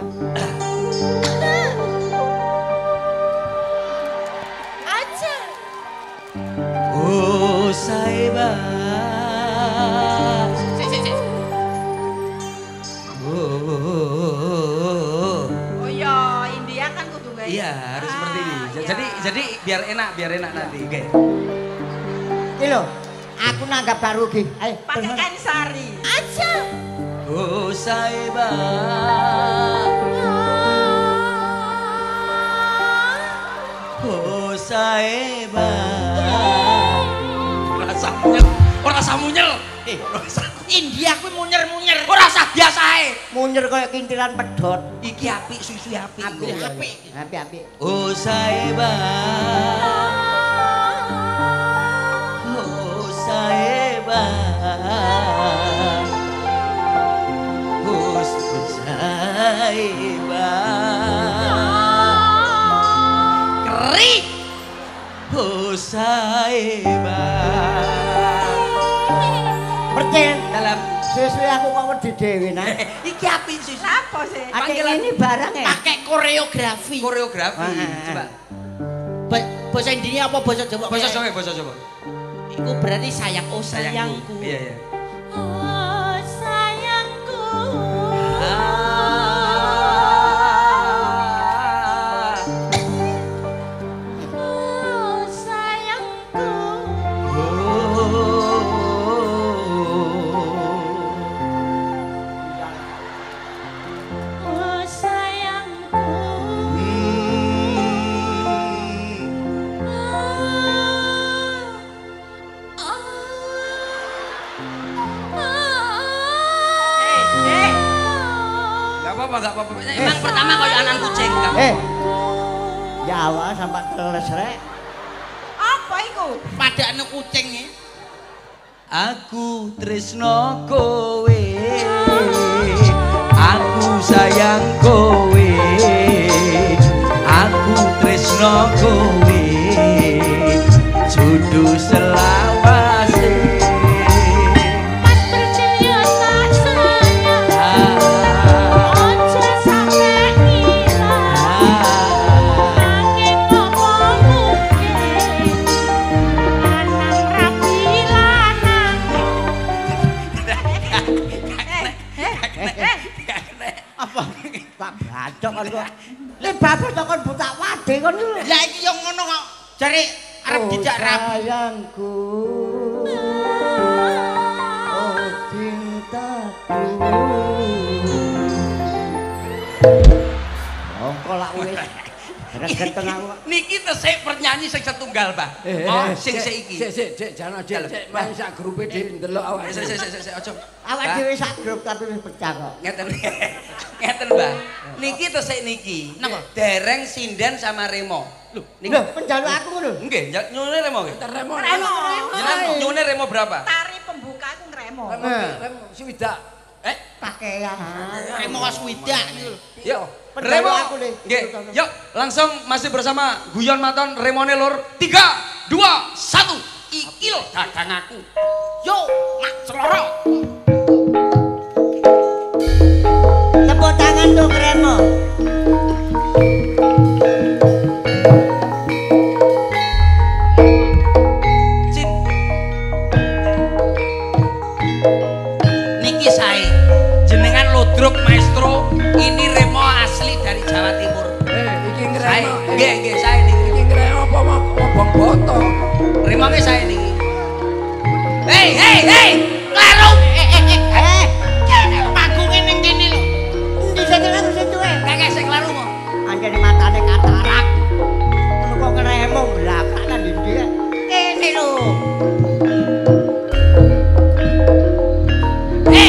[SPEAKER 3] Aja.
[SPEAKER 5] Oh saibah.
[SPEAKER 6] Sik sik sik.
[SPEAKER 5] Oh.
[SPEAKER 3] Oh iya, India kan kudu gawe.
[SPEAKER 5] Iya, harus
[SPEAKER 3] Ah,
[SPEAKER 5] seperti ini.
[SPEAKER 3] iya.
[SPEAKER 5] Jadi jadi biar enak, biar enak nanti. Oke.
[SPEAKER 4] iki lho aku nanggap baru ki ayo
[SPEAKER 3] Pakai kain sari. Aja.
[SPEAKER 5] Oh saibah. Oh saibah. Rasa munyel, ora rasa munyel. Eh, rasa
[SPEAKER 6] India kuwi munyer-munyer.
[SPEAKER 5] ora rasa biasa ae.
[SPEAKER 4] munyer koyo kintilan pedhot
[SPEAKER 5] Iki apik, susu apik.
[SPEAKER 4] apik
[SPEAKER 5] Iku.
[SPEAKER 4] apik apik apik
[SPEAKER 5] Oh saibah. Oh saibah. Oh saibah. Keri. Oh saibah.
[SPEAKER 4] percen
[SPEAKER 5] Dalam
[SPEAKER 4] sesuai aku kok wedi dhewe nak
[SPEAKER 5] iki apik susu.
[SPEAKER 3] Apa sih?
[SPEAKER 4] Ake
[SPEAKER 5] Panggilan-
[SPEAKER 4] ini barang ya
[SPEAKER 6] Pakai koreografi.
[SPEAKER 5] Koreografi.
[SPEAKER 4] Ah, ah, ah.
[SPEAKER 5] Coba.
[SPEAKER 6] Ba- Bahasa India apa bahasa Jawa?
[SPEAKER 5] Bahasa Jawa, bahasa Jawa.
[SPEAKER 6] Iku berarti sayang oh sayangku.
[SPEAKER 5] Iya, iya.
[SPEAKER 3] Oh sayangku.
[SPEAKER 5] Ah.
[SPEAKER 3] Oh sayangku. Oh sayangku.
[SPEAKER 5] Gak apa-apa, gak apa-apa. Emang pertama kayak anak kucing kamu.
[SPEAKER 4] eh Jawa sampai teles rek
[SPEAKER 3] Apa iku?
[SPEAKER 6] Padane kucing e.
[SPEAKER 5] Aku tresno kowe. Aku sayang kowe. Aku tresno kowe. Judu selawase.
[SPEAKER 3] Mas percaya tak sayang.
[SPEAKER 5] Ah.
[SPEAKER 3] Ojo sampe ilang. Nanging ngomong mungkin. Lanang rapi lanang.
[SPEAKER 4] apa tak bacok kan kok le bapak takon buta wade kon lho
[SPEAKER 6] Lah iki yo ngono kok. Jare arep dijak rapi.
[SPEAKER 4] sayangku oh cintaku oh kok lak wis regeten aku
[SPEAKER 5] Niki tesik pernyanyi sing setunggal, Pak.
[SPEAKER 2] Eh,
[SPEAKER 5] Oh,
[SPEAKER 2] eh,
[SPEAKER 5] sing
[SPEAKER 2] cek,
[SPEAKER 5] sik iki.
[SPEAKER 2] Cek, cek, cek, jangan cek, cek, main sak grupe dhewe ndelok awak.
[SPEAKER 5] Sik sik sik sik aja.
[SPEAKER 4] awak dhewe sak grup tapi wis pecah kok
[SPEAKER 5] Ngeten. Ngeten, Mbak. Niki tesik niki.
[SPEAKER 6] Napa?
[SPEAKER 5] Dereng sinden sama Remo. Lho, niki.
[SPEAKER 4] lho penjaluk aku ngono
[SPEAKER 5] Nggih, nyuwune Remo nggih.
[SPEAKER 2] Remo,
[SPEAKER 3] Remo.
[SPEAKER 5] Jenengan nyuwune Remo berapa?
[SPEAKER 3] Tari pembuka aku ngremo.
[SPEAKER 2] Remo, Remo, swidak.
[SPEAKER 5] Eh,
[SPEAKER 4] pakaian
[SPEAKER 6] Remo Waswida iki lho.
[SPEAKER 5] yo. Remo. Nggih. Yuk, langsung masih bersama Guyon Maton Remone Lur. tiga, dua, satu. Ikil dagang aku. Yo, mak celoro.
[SPEAKER 4] Tepuk tangan tuh Remo.
[SPEAKER 5] Cin. Niki sae. Jenengan Lodruk Maestro. Ini Remo asli dari Jawa Timur.
[SPEAKER 1] Eh, iki
[SPEAKER 5] Sae.
[SPEAKER 1] ngremo.
[SPEAKER 5] Nggih, nggih sae niki.
[SPEAKER 1] Iki ngremo apa ngobong boto.
[SPEAKER 5] Remo ke sae niki. Hei, hei, hei. Kleru.
[SPEAKER 6] Eh, eh, eh, eh. Kene panggungnya ning kene lho.
[SPEAKER 4] Endi sing kena situ e?
[SPEAKER 5] Kakek sing kleru mo.
[SPEAKER 4] Anjene matane katarak. Ngono kok ngremo blakak nang ndi e? Kene lho.
[SPEAKER 5] Eh.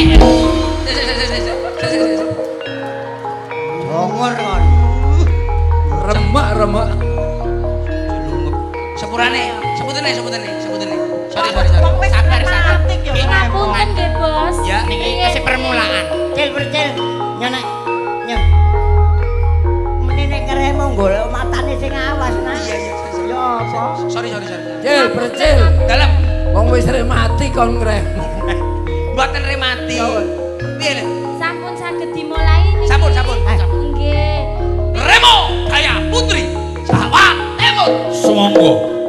[SPEAKER 4] Dongor kon.
[SPEAKER 1] Remak-remak.
[SPEAKER 5] Sepurane, sebutene, sebutene, sebutene. Sorry, sorry, sorry.
[SPEAKER 3] Wong wis
[SPEAKER 6] Sabar, sabar.
[SPEAKER 3] rematik ya.
[SPEAKER 6] Nggih,
[SPEAKER 8] Ngapunten nggih, Bos.
[SPEAKER 5] Ya,
[SPEAKER 6] Niki kasih permulaan.
[SPEAKER 4] Cil percil. Nyonek. Nyo. Menene ngremo golek matane sing awas nah.
[SPEAKER 5] Iya, iya, sorry,
[SPEAKER 4] Yo apa?
[SPEAKER 5] sorry, sorry, sorry.
[SPEAKER 1] Cil, percil.
[SPEAKER 5] Dalam,
[SPEAKER 1] Wong wis remati kon ngremo.
[SPEAKER 5] buatan remati. Piye lho?
[SPEAKER 8] Sampun saged dimulai niki.
[SPEAKER 5] Sampun, sampun.
[SPEAKER 8] Nggih.
[SPEAKER 5] Remo Daya Putri Jawa Timur.
[SPEAKER 7] Sumangga.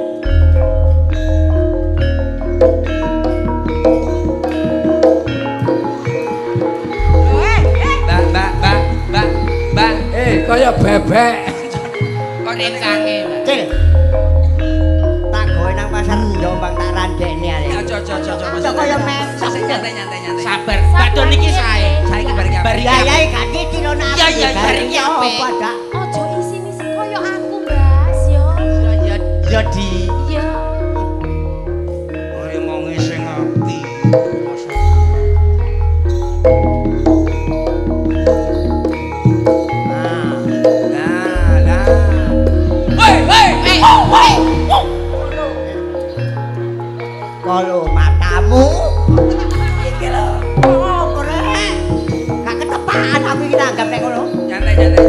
[SPEAKER 5] Mbak, mbak, mbak, mbak, mbak.
[SPEAKER 1] Eh, kaya bebek.
[SPEAKER 5] Kok
[SPEAKER 6] Nekange, Mbak.
[SPEAKER 4] Cil. Tak goe nang pasar Jombang tak randekne ae.
[SPEAKER 5] Aja, aja, aja, aja.
[SPEAKER 4] Aja kaya mes.
[SPEAKER 5] Nyantai, nyantai, nyantai.
[SPEAKER 6] Sabar. Badhe niki sae.
[SPEAKER 5] Saiki bareng apa?
[SPEAKER 4] Ya ya gak ditilona.
[SPEAKER 6] Iya, iya, bareng ki apik.
[SPEAKER 4] Apa dak?
[SPEAKER 8] Ojo isi-isi koyo aku, Mbas, yo.
[SPEAKER 6] Ya ya di
[SPEAKER 8] Iya.
[SPEAKER 5] Ora mau ngising api. Nah, nah. Hei, hei, hei.
[SPEAKER 4] Kalau matamu iki lho. Oh, korek. Gak ketepaan aku iki nanggap nek ngono.
[SPEAKER 5] Nyantai, nyantai.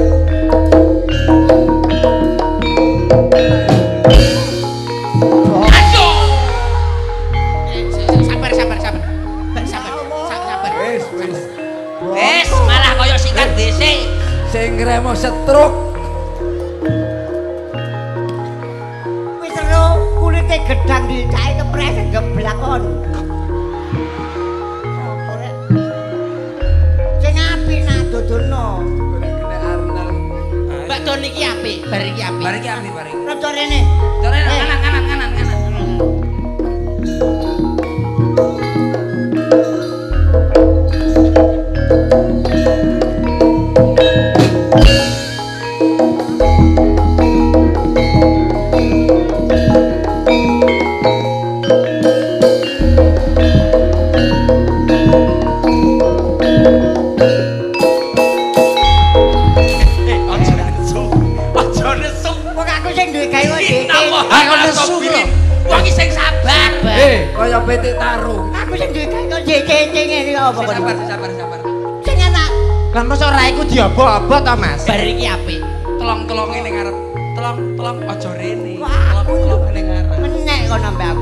[SPEAKER 6] Aduh. Sabar, sabar, sabar. Mbak, sabar. Sabar, sabar.
[SPEAKER 1] Wis, wis.
[SPEAKER 5] Wes, malah koyo sikat D C.
[SPEAKER 1] Sing ngremo setruk.
[SPEAKER 4] Wis seru kulite gedang dicahe kepres geblak kon. Oh, korek. Sing apik nak dodolno.
[SPEAKER 1] Kena Arnal.
[SPEAKER 6] Mbak Don iki apik, bar iki apik.
[SPEAKER 5] Bareng ki api, bareng.
[SPEAKER 4] Rada rene.
[SPEAKER 5] Jare
[SPEAKER 4] Eh.
[SPEAKER 5] kanan, kanan, kanan, kanan. Aja nesu. Aja nesu.
[SPEAKER 4] Kok aku sing duwe gawe dhewe.
[SPEAKER 5] Aku nesu. Wong iki sing sabar.
[SPEAKER 1] Eh, kaya petik tarung.
[SPEAKER 4] Aku sing duwe gawe kok jece-jece ngene iki apa kok.
[SPEAKER 5] Sabar, sabar, sabar.
[SPEAKER 4] Sing enak.
[SPEAKER 6] Lah masa ora iku diobo-obo to, Mas? Bar iki apik.
[SPEAKER 5] Tolong-tolong ning ngarep. Tolong, tolong aja rene.
[SPEAKER 4] Wah, aku
[SPEAKER 5] Tolong ning ngarep.
[SPEAKER 4] menek kok nambe aku.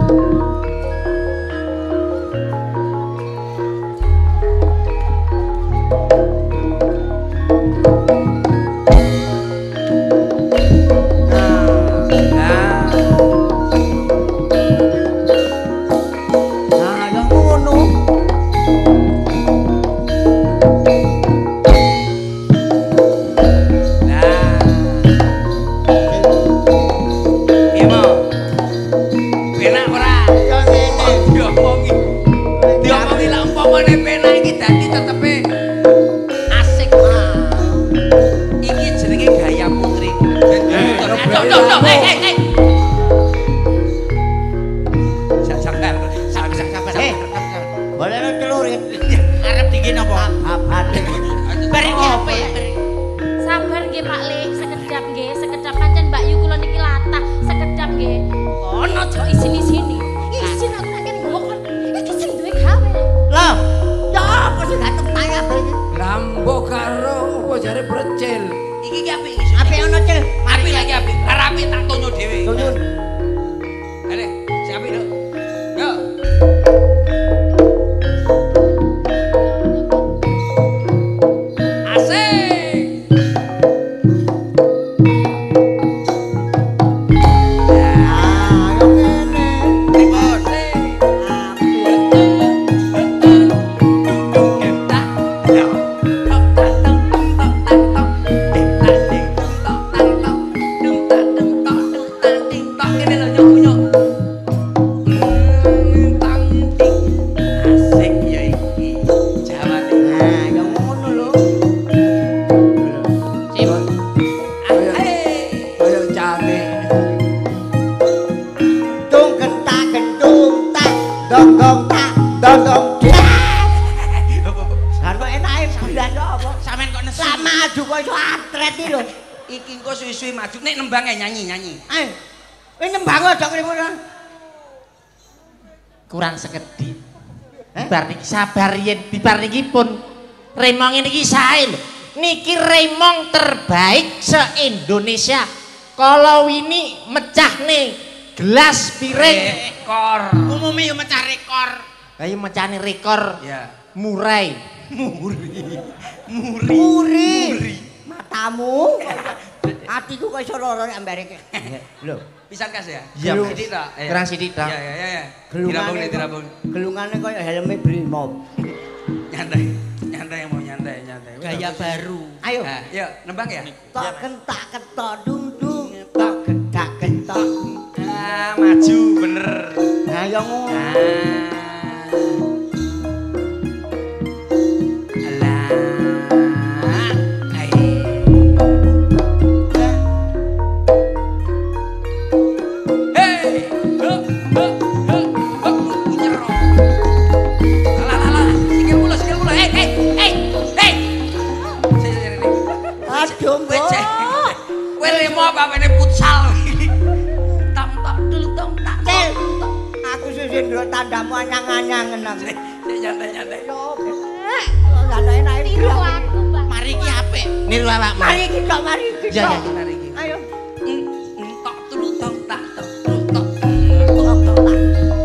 [SPEAKER 5] Nah,
[SPEAKER 4] Nah, ya ngono.
[SPEAKER 5] nah. Piye mo? Penak ora?
[SPEAKER 4] Ya ngene.
[SPEAKER 5] Diomongi. Diomongi lah umpamane penak iki dadi tetepe asik. Iki jenenge gaya putri. Aduh, aduh, aduh, eh, eh, eh. Sabar, sabar, sabar,
[SPEAKER 4] Eh.
[SPEAKER 5] sabar.
[SPEAKER 4] Boleh lu celurit.
[SPEAKER 6] Arep dingin apa?
[SPEAKER 4] Abate.
[SPEAKER 6] Bar iki apik.
[SPEAKER 8] Sabar nggih, Pak Lik. Sekedap nggih, sekedap pancen Mbak Yu kula niki latah. Sekedap nggih. Ono aja isin-isini. Isin aku nek kene ngomong kon. Iki sing duwe gawe.
[SPEAKER 4] Lah, ya apa sih gak tepak kabeh iki?
[SPEAKER 1] Lambo karo apa
[SPEAKER 2] jare precil.
[SPEAKER 5] Iki ki apik iki.
[SPEAKER 4] Apik ono, Cil.
[SPEAKER 5] Mari lagi apik. Ora apik tak tonyo dhewe.
[SPEAKER 4] Tonyo.
[SPEAKER 5] Are, sing apik, Duk. Yo. Nyanyi-nyanyi.
[SPEAKER 4] Ayo. Kowe nembang aja kene ngono.
[SPEAKER 6] Kurang sekedhik. Bibar niki sabar yen bibar niki pun remong niki sae lho. Niki remong terbaik se-Indonesia. Kalau ini mecahne gelas piring
[SPEAKER 5] rekor.
[SPEAKER 6] Umumnya yo mecah rekor. Kayak mecahne rekor.
[SPEAKER 5] Ya.
[SPEAKER 6] Murai.
[SPEAKER 5] Muri. Muri.
[SPEAKER 4] Muri. Matamu. Atiku kok iso lara nek ambareke.
[SPEAKER 5] Lho, pisan kas ya?
[SPEAKER 6] Iya,
[SPEAKER 5] sithik ta.
[SPEAKER 6] Kurang sithik ta.
[SPEAKER 5] Iya, iya, iya.
[SPEAKER 4] Dirabung nek dirabung. Gelungane koyo helme Brimob.
[SPEAKER 5] Nyantai. Nyantai mau nyantai, nyantai.
[SPEAKER 6] Gaya baru.
[SPEAKER 4] Ayo.
[SPEAKER 5] Nah, yuk, nembang ya?
[SPEAKER 4] Tok kentak ketok dung dung, tok gedak ketok.
[SPEAKER 5] Ah, maju bener.
[SPEAKER 4] Nah, yo ngono.
[SPEAKER 5] Kowe remo apa apane futsal. Tam tak dulu tong tak.
[SPEAKER 4] Cil. Aku sing nduk tandamu anyang-anyangen aku.
[SPEAKER 5] Nyantai-nyantai.
[SPEAKER 4] Yo. Lah enak
[SPEAKER 8] Tiru aku, Mbak.
[SPEAKER 6] Mari iki apik. Niru awakmu.
[SPEAKER 4] Mari iki tok, mari iki.
[SPEAKER 6] Ya, ya,
[SPEAKER 5] mari iki.
[SPEAKER 4] Ayo.
[SPEAKER 5] Tok dulu tong tak tok dulu tok.
[SPEAKER 4] Tok tok tak.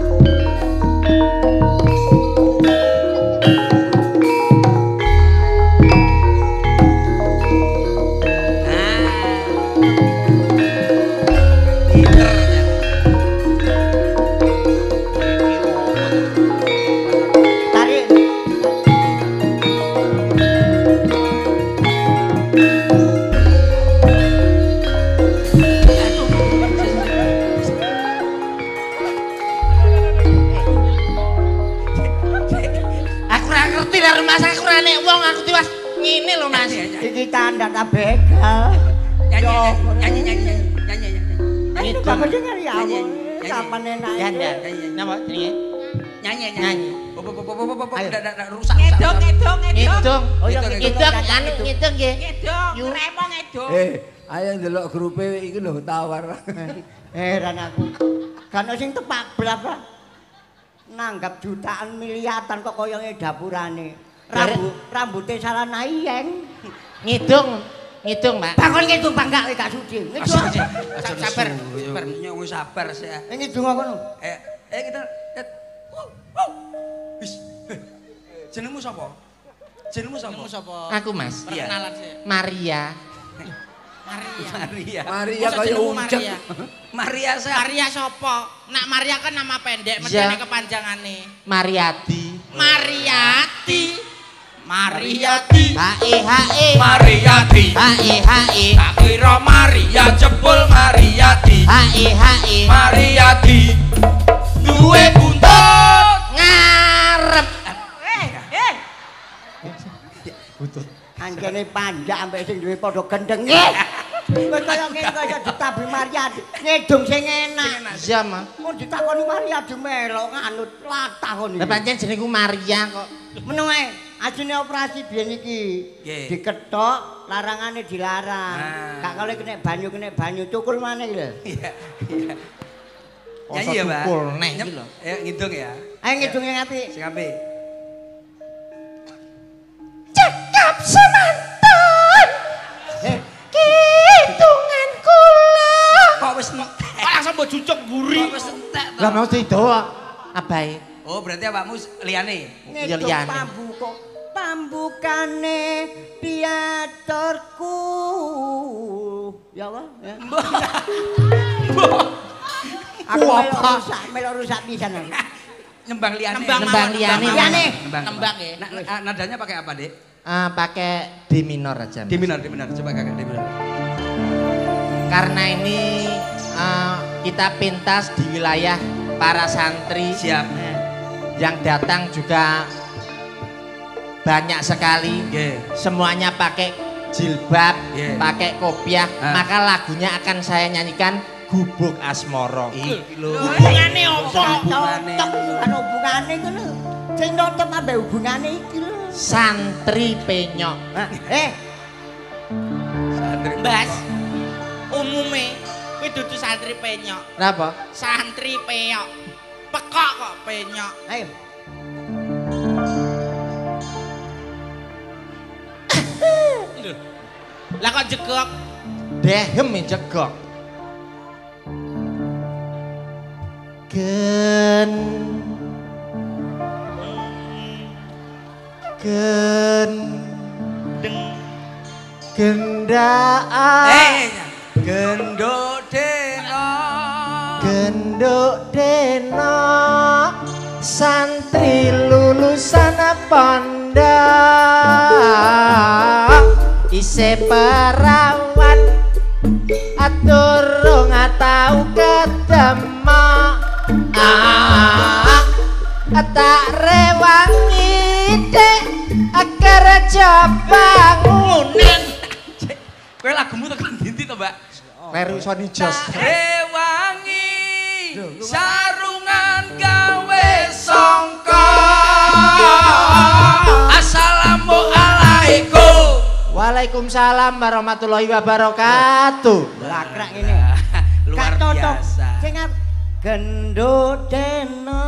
[SPEAKER 6] Ngene lho Mas.
[SPEAKER 4] Iki tanda tak begal.
[SPEAKER 5] Nyanyi nyanyi nyanyi nyanyi nyanyi.
[SPEAKER 4] Itu apa dengar ya? Kapan enak?
[SPEAKER 6] Ya ndak. Napa jenenge?
[SPEAKER 5] Nyanyi
[SPEAKER 6] nyanyi.
[SPEAKER 5] Ayo dak rusak.
[SPEAKER 3] Ngedong ngedong ngedong.
[SPEAKER 6] Ngedong.
[SPEAKER 4] Oh ya
[SPEAKER 6] ngedong anu ngedong nggih.
[SPEAKER 3] Ngedong. Remong ngedong.
[SPEAKER 2] Eh, ayo ndelok grupe iki lho tawar.
[SPEAKER 4] Heran aku. Kan sing tepak berapa? Nanggap jutaan miliatan kok koyo dapurane. Rambut rambutnya salah naiyeng.
[SPEAKER 6] Ngidung, ngidung, Mbak.
[SPEAKER 4] Bakon ngidung bangga gak suci. Ngidung.
[SPEAKER 5] Sabar, sabar. Wis sabar sih.
[SPEAKER 4] Ngidung apa ngono?
[SPEAKER 5] Eh, eh kita Wis. Jenengmu sapa? Jenengmu sapa?
[SPEAKER 6] Sapa? Aku, Mas.
[SPEAKER 5] Perkenalan sih.
[SPEAKER 6] Maria.
[SPEAKER 5] Maria. Maria.
[SPEAKER 2] Maria kaya uncek.
[SPEAKER 5] Maria sapa?
[SPEAKER 6] Maria sapa? Nak Maria kan nama pendek, mestine kepanjangane. Mariati. Mariati. Mariati. Hae hae.
[SPEAKER 5] Mariati.
[SPEAKER 6] Hae hae.
[SPEAKER 5] Tak kira Maria jebul Mariati.
[SPEAKER 6] Hae hae.
[SPEAKER 5] Mariati. Duwe buntut
[SPEAKER 6] ngarep.
[SPEAKER 3] Eh, eh.
[SPEAKER 4] Buntut. Anjene panjang ambek sing duwe padha gendenge. Kowe kaya ngene kaya ditabi Mariati. Ngedung sing enak.
[SPEAKER 6] Iya, Mas.
[SPEAKER 4] Mun ditakoni Mariati melok nganut latah kon iki.
[SPEAKER 6] Lah pancen jenengku Maria kok.
[SPEAKER 4] Meneng ae, ajine operasi biyen iki diketok, larangane dilarang. Gak kale kena banyu kena banyu cukul maneh lho.
[SPEAKER 5] Iya, iya. Nyanyi ya, Mbak.
[SPEAKER 6] Cukul neh iki lho.
[SPEAKER 5] Ayo ngidung ya.
[SPEAKER 4] Ayo ngidung yang apik.
[SPEAKER 5] Sing apik.
[SPEAKER 6] Cekap semanten
[SPEAKER 5] to.
[SPEAKER 6] Lah mau didoa abahe.
[SPEAKER 5] Oh, berarti awakmu liyane.
[SPEAKER 6] Ya liyane.
[SPEAKER 4] Pambuka pambukane piaturku. Ya Allah, ya. Aku apa? Rusak, melok rusak pisan aku.
[SPEAKER 5] Nyembang liyane.
[SPEAKER 6] Nembang liyane.
[SPEAKER 4] Liyane.
[SPEAKER 5] Nembang ya. Nah, nadanya pakai apa, Dek?
[SPEAKER 6] Ah, pakai D minor aja.
[SPEAKER 5] D minor, D minor. Coba kakak D minor.
[SPEAKER 6] Karena ini uh, kita pentas di wilayah para santri.
[SPEAKER 5] Siap.
[SPEAKER 6] Yang datang juga banyak sekali.
[SPEAKER 5] Yeah.
[SPEAKER 6] Semuanya pakai jilbab,
[SPEAKER 5] Yeah.
[SPEAKER 6] pakai kopiah.
[SPEAKER 5] Ah.
[SPEAKER 6] Maka lagunya akan saya nyanyikan Gubuk Asmara.
[SPEAKER 5] Iki lho.
[SPEAKER 4] Hubungane opo? Tok ana hubungane ngono. Sing nonton ambek hubungane iki lho.
[SPEAKER 6] Santri penyok.
[SPEAKER 4] Eh,
[SPEAKER 5] Santri.
[SPEAKER 9] Mbas, umume kuwi dudu santri penyok.
[SPEAKER 6] Napa?
[SPEAKER 9] Santri peyok. Pekok kok penyok.
[SPEAKER 4] ayo.
[SPEAKER 9] Lho. Lah kok jegok?
[SPEAKER 6] Dehem jegok. Gen Gen
[SPEAKER 9] Deng.
[SPEAKER 6] Gendaan
[SPEAKER 5] Eh, gendok deno.
[SPEAKER 6] Genduk deno santri lulusan pondok ise perawan aturung tau ketemu ah tak rewangi dek kerja bangunan.
[SPEAKER 5] Kowe lagumu tekan ndi to, Mbak?
[SPEAKER 6] Meru Sony Jos.
[SPEAKER 5] Rewangi sarungan gawe songko. Assalamualaikum.
[SPEAKER 6] Waalaikumsalam warahmatullahi wabarakatuh.
[SPEAKER 4] Lakrak ini.
[SPEAKER 5] Luar biasa.
[SPEAKER 4] Sing gendut deno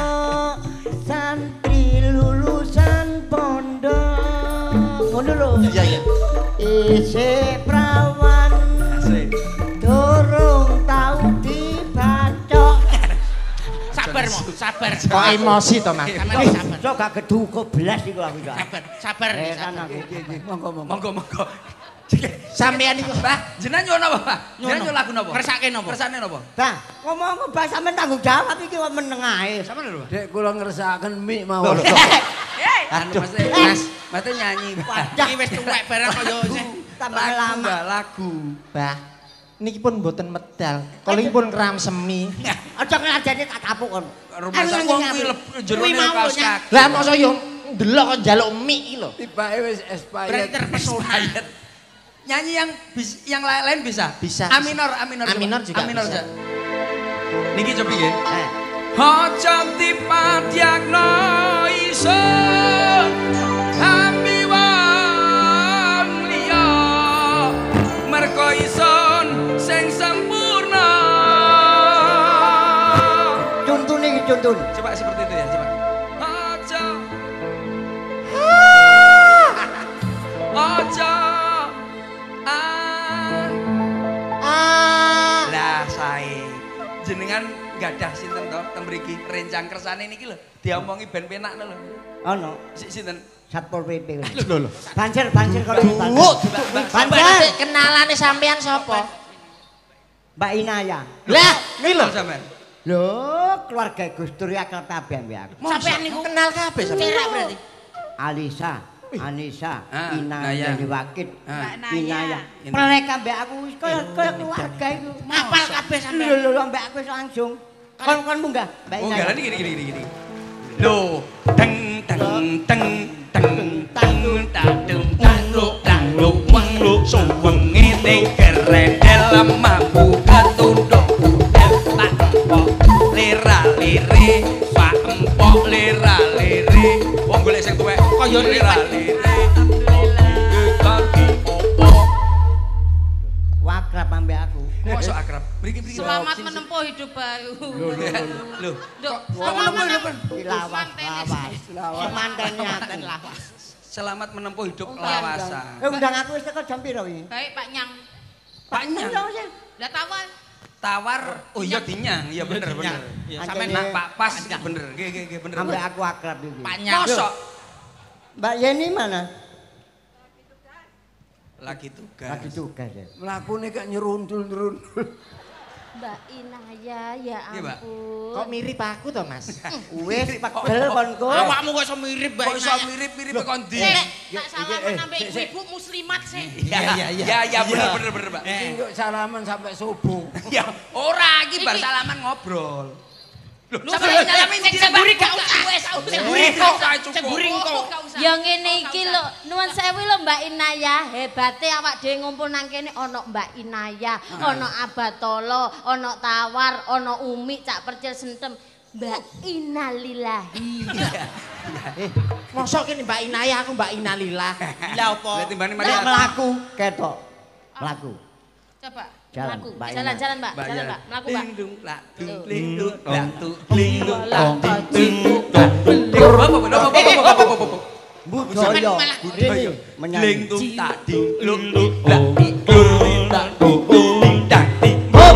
[SPEAKER 4] santri lulusan pondok. Ngono lho.
[SPEAKER 6] Iya iya.
[SPEAKER 4] Isih prawan
[SPEAKER 5] Asik.
[SPEAKER 4] durung tau dibacok.
[SPEAKER 9] Sabar mo, sabar.
[SPEAKER 6] Kok emosi to, Mas?
[SPEAKER 9] Sampeyan sabar.
[SPEAKER 4] Sok gak geduko belas iku aku iki.
[SPEAKER 9] Sabar, sabar.
[SPEAKER 4] Eh
[SPEAKER 9] sabar.
[SPEAKER 4] kan aku.
[SPEAKER 5] Monggo, monggo, monggo.
[SPEAKER 6] Sampeyan iku,
[SPEAKER 5] Mbah, jenengan nyuwun apa, Pak? Jenengan
[SPEAKER 9] Nyono.
[SPEAKER 5] nyuwun lagu napa?
[SPEAKER 9] Kersake napa?
[SPEAKER 5] Kersane napa?
[SPEAKER 4] Dah, ngomong bahasa sampean tanggung jawab iki kok meneng ae.
[SPEAKER 5] Sama lho.
[SPEAKER 1] Dek kula ngersakaken mik mawon.
[SPEAKER 5] Anu Mas, Mas, Mas nyanyi.
[SPEAKER 9] Iki wis tuwek barang kaya sih.
[SPEAKER 4] Tambah
[SPEAKER 5] Lagu,
[SPEAKER 4] lama.
[SPEAKER 5] Mbak, lagu.
[SPEAKER 6] Bah. Niki pun mboten medal. Kalau pun kram semi.
[SPEAKER 4] Aja ngajeni tak kapuk kon.
[SPEAKER 5] Rumah sak wong kuwi leb- jerone kaos kaki.
[SPEAKER 6] Lah mosok yo ndelok kok njaluk mik iki lho.
[SPEAKER 1] Tibake wis expired.
[SPEAKER 9] Berarti terpesona.
[SPEAKER 5] Nyanyi yang bis, yang lain bisa?
[SPEAKER 6] Bisa.
[SPEAKER 5] A minor, A minor.
[SPEAKER 6] A
[SPEAKER 5] coba.
[SPEAKER 6] minor juga
[SPEAKER 5] A minor
[SPEAKER 6] bisa.
[SPEAKER 5] aja. Niki coba nggih.
[SPEAKER 4] Eh.
[SPEAKER 5] Aja dipadyakno isun ambi wong liya mergo isun sing sempurna.
[SPEAKER 4] Cuntun iki cuntun.
[SPEAKER 5] Coba seperti itu ya, coba. Aja Aja ah
[SPEAKER 6] Ah.
[SPEAKER 5] lah sae jenengan gadah sinten to teng mriki rencang kersane niki lho diomongi ben penakno lho.
[SPEAKER 4] Ono
[SPEAKER 5] Si sinten?
[SPEAKER 4] Satpol P P.
[SPEAKER 6] Lho lho.
[SPEAKER 4] Banjir banjir kalau ini banjir.
[SPEAKER 6] Duh,
[SPEAKER 4] Banjir.
[SPEAKER 6] kenalane sampean sapa?
[SPEAKER 4] Mbak Inaya.
[SPEAKER 6] Lah, iki lho.
[SPEAKER 5] Sampean.
[SPEAKER 4] Lho, keluarga Gus Dur ya akrab kabeh mbek aku.
[SPEAKER 9] Sampeyan niku
[SPEAKER 6] Kenal kabeh sampean.
[SPEAKER 9] cerak berarti.
[SPEAKER 4] Alisa, Anissa,
[SPEAKER 5] Ah,
[SPEAKER 4] Inaya,
[SPEAKER 5] Naya.
[SPEAKER 4] Dewi Wakid,
[SPEAKER 5] Ah.
[SPEAKER 4] Inaya.
[SPEAKER 5] Ina.
[SPEAKER 4] Mereka mbek aku wis kaya kaya keluarga iku.
[SPEAKER 9] Apal kabeh sampeyan.
[SPEAKER 4] Lho lho mbek aku wis langsung. Kon-kon munggah, Mbak
[SPEAKER 5] Oh,
[SPEAKER 4] Inaya.
[SPEAKER 5] enggak gini gini gini gini. Lho, teng teng teng teng teng tadung tadung tadung wang lu suwengi ning gerendel mampu ketunduk budal tak empok lira lire pak empok lira lire wong golek sing tuwek kaya lira lire kaki opo
[SPEAKER 4] Wakrab ambek aku.
[SPEAKER 5] kok sok akrab mriki mriki
[SPEAKER 8] Selamat menempuh hidup baru.
[SPEAKER 5] lho
[SPEAKER 8] Duk,
[SPEAKER 5] selamat menempuh
[SPEAKER 4] Lawas, lawas. Semanten nyaten lawas.
[SPEAKER 5] selamat menempuh hidup lawasan
[SPEAKER 4] Eh undang aku wis teko jam piro iki?
[SPEAKER 8] Baik Pak Nyang.
[SPEAKER 5] Pak Nyang
[SPEAKER 8] Lah tawa.
[SPEAKER 5] tawar oh iya dinyang iya bener bener sampean nak Pak pas bener nggih nggih nggih bener
[SPEAKER 4] ambek aku akrab iki
[SPEAKER 5] Pak Nyosok
[SPEAKER 4] Mbak Yeni mana
[SPEAKER 5] lagi tugas
[SPEAKER 4] lagi tugas ya
[SPEAKER 1] mlakune kok nyerundul-nyerundul
[SPEAKER 8] Mbak Inaya ya ampun
[SPEAKER 6] kok mirip aku toh Mas
[SPEAKER 4] wis pegel konku
[SPEAKER 9] awakmu kok iso mirip Mbak
[SPEAKER 5] kok iso mirip-mirip kok ndi
[SPEAKER 8] tak salaman sampai ibu-ibu muslimat sih
[SPEAKER 5] iya iya iya iya bener bener bener Pak
[SPEAKER 1] kok salaman sampai subuh
[SPEAKER 5] ya ora iki bar salaman ngobrol
[SPEAKER 9] lho sampeyan salamin sing buri gak usah wis sing buri kok sing buri kok
[SPEAKER 8] ya ngene iki lho nuwun sewu lho Mbak Inaya hebate awak dhewe ngumpul nang kene ana Mbak Inaya ana Abatolo ana Tawar ana Umi Cak Percil Sentem Mbak Innalillahi
[SPEAKER 6] eh mosok kene Mbak Inaya aku Mbak Innalillah
[SPEAKER 9] lha opo
[SPEAKER 5] timbane
[SPEAKER 4] nek mlaku ketok mlaku
[SPEAKER 8] coba
[SPEAKER 4] Jalan,
[SPEAKER 8] mlaku
[SPEAKER 4] Mbak
[SPEAKER 8] jalan
[SPEAKER 4] Ina.
[SPEAKER 8] jalan Mbak jalan Mbak mlaku Mbak
[SPEAKER 5] lindung lak
[SPEAKER 8] Tuh.
[SPEAKER 5] lindung lak tu lindung
[SPEAKER 8] Lah,
[SPEAKER 5] lindung lak lindung apa apa apa apa apa
[SPEAKER 4] budaya ini menyanyi
[SPEAKER 5] lindung tak ding lung lung lak di lung tak ding tak ding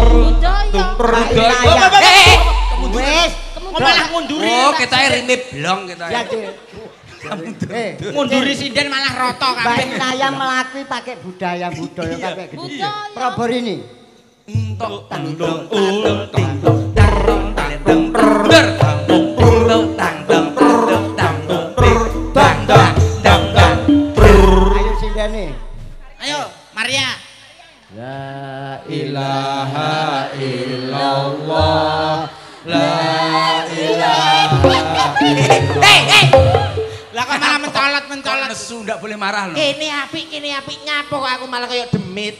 [SPEAKER 8] budaya
[SPEAKER 5] eh
[SPEAKER 4] wis
[SPEAKER 9] malah ngunduri
[SPEAKER 5] oh kita rime blong kita
[SPEAKER 4] ya eh
[SPEAKER 9] ngunduri sinden malah roto
[SPEAKER 4] Mbak
[SPEAKER 9] kabeh
[SPEAKER 4] Inaya melakui pakai budaya budaya kabeh gede
[SPEAKER 8] budaya
[SPEAKER 4] Probor ini
[SPEAKER 5] entok tangdong tangdong tangdong tangdong tangdong ber tangdong tangdong tangdong tangdong tangdong tangdong
[SPEAKER 4] ayo sindene
[SPEAKER 9] ayo Maria
[SPEAKER 4] la ilaha illallah la ilaha
[SPEAKER 9] hei hei lah kok malah mencolot mencolot
[SPEAKER 5] nesu ndak boleh marah loh
[SPEAKER 6] kene apik kene apik nyapa kok aku malah kayak demit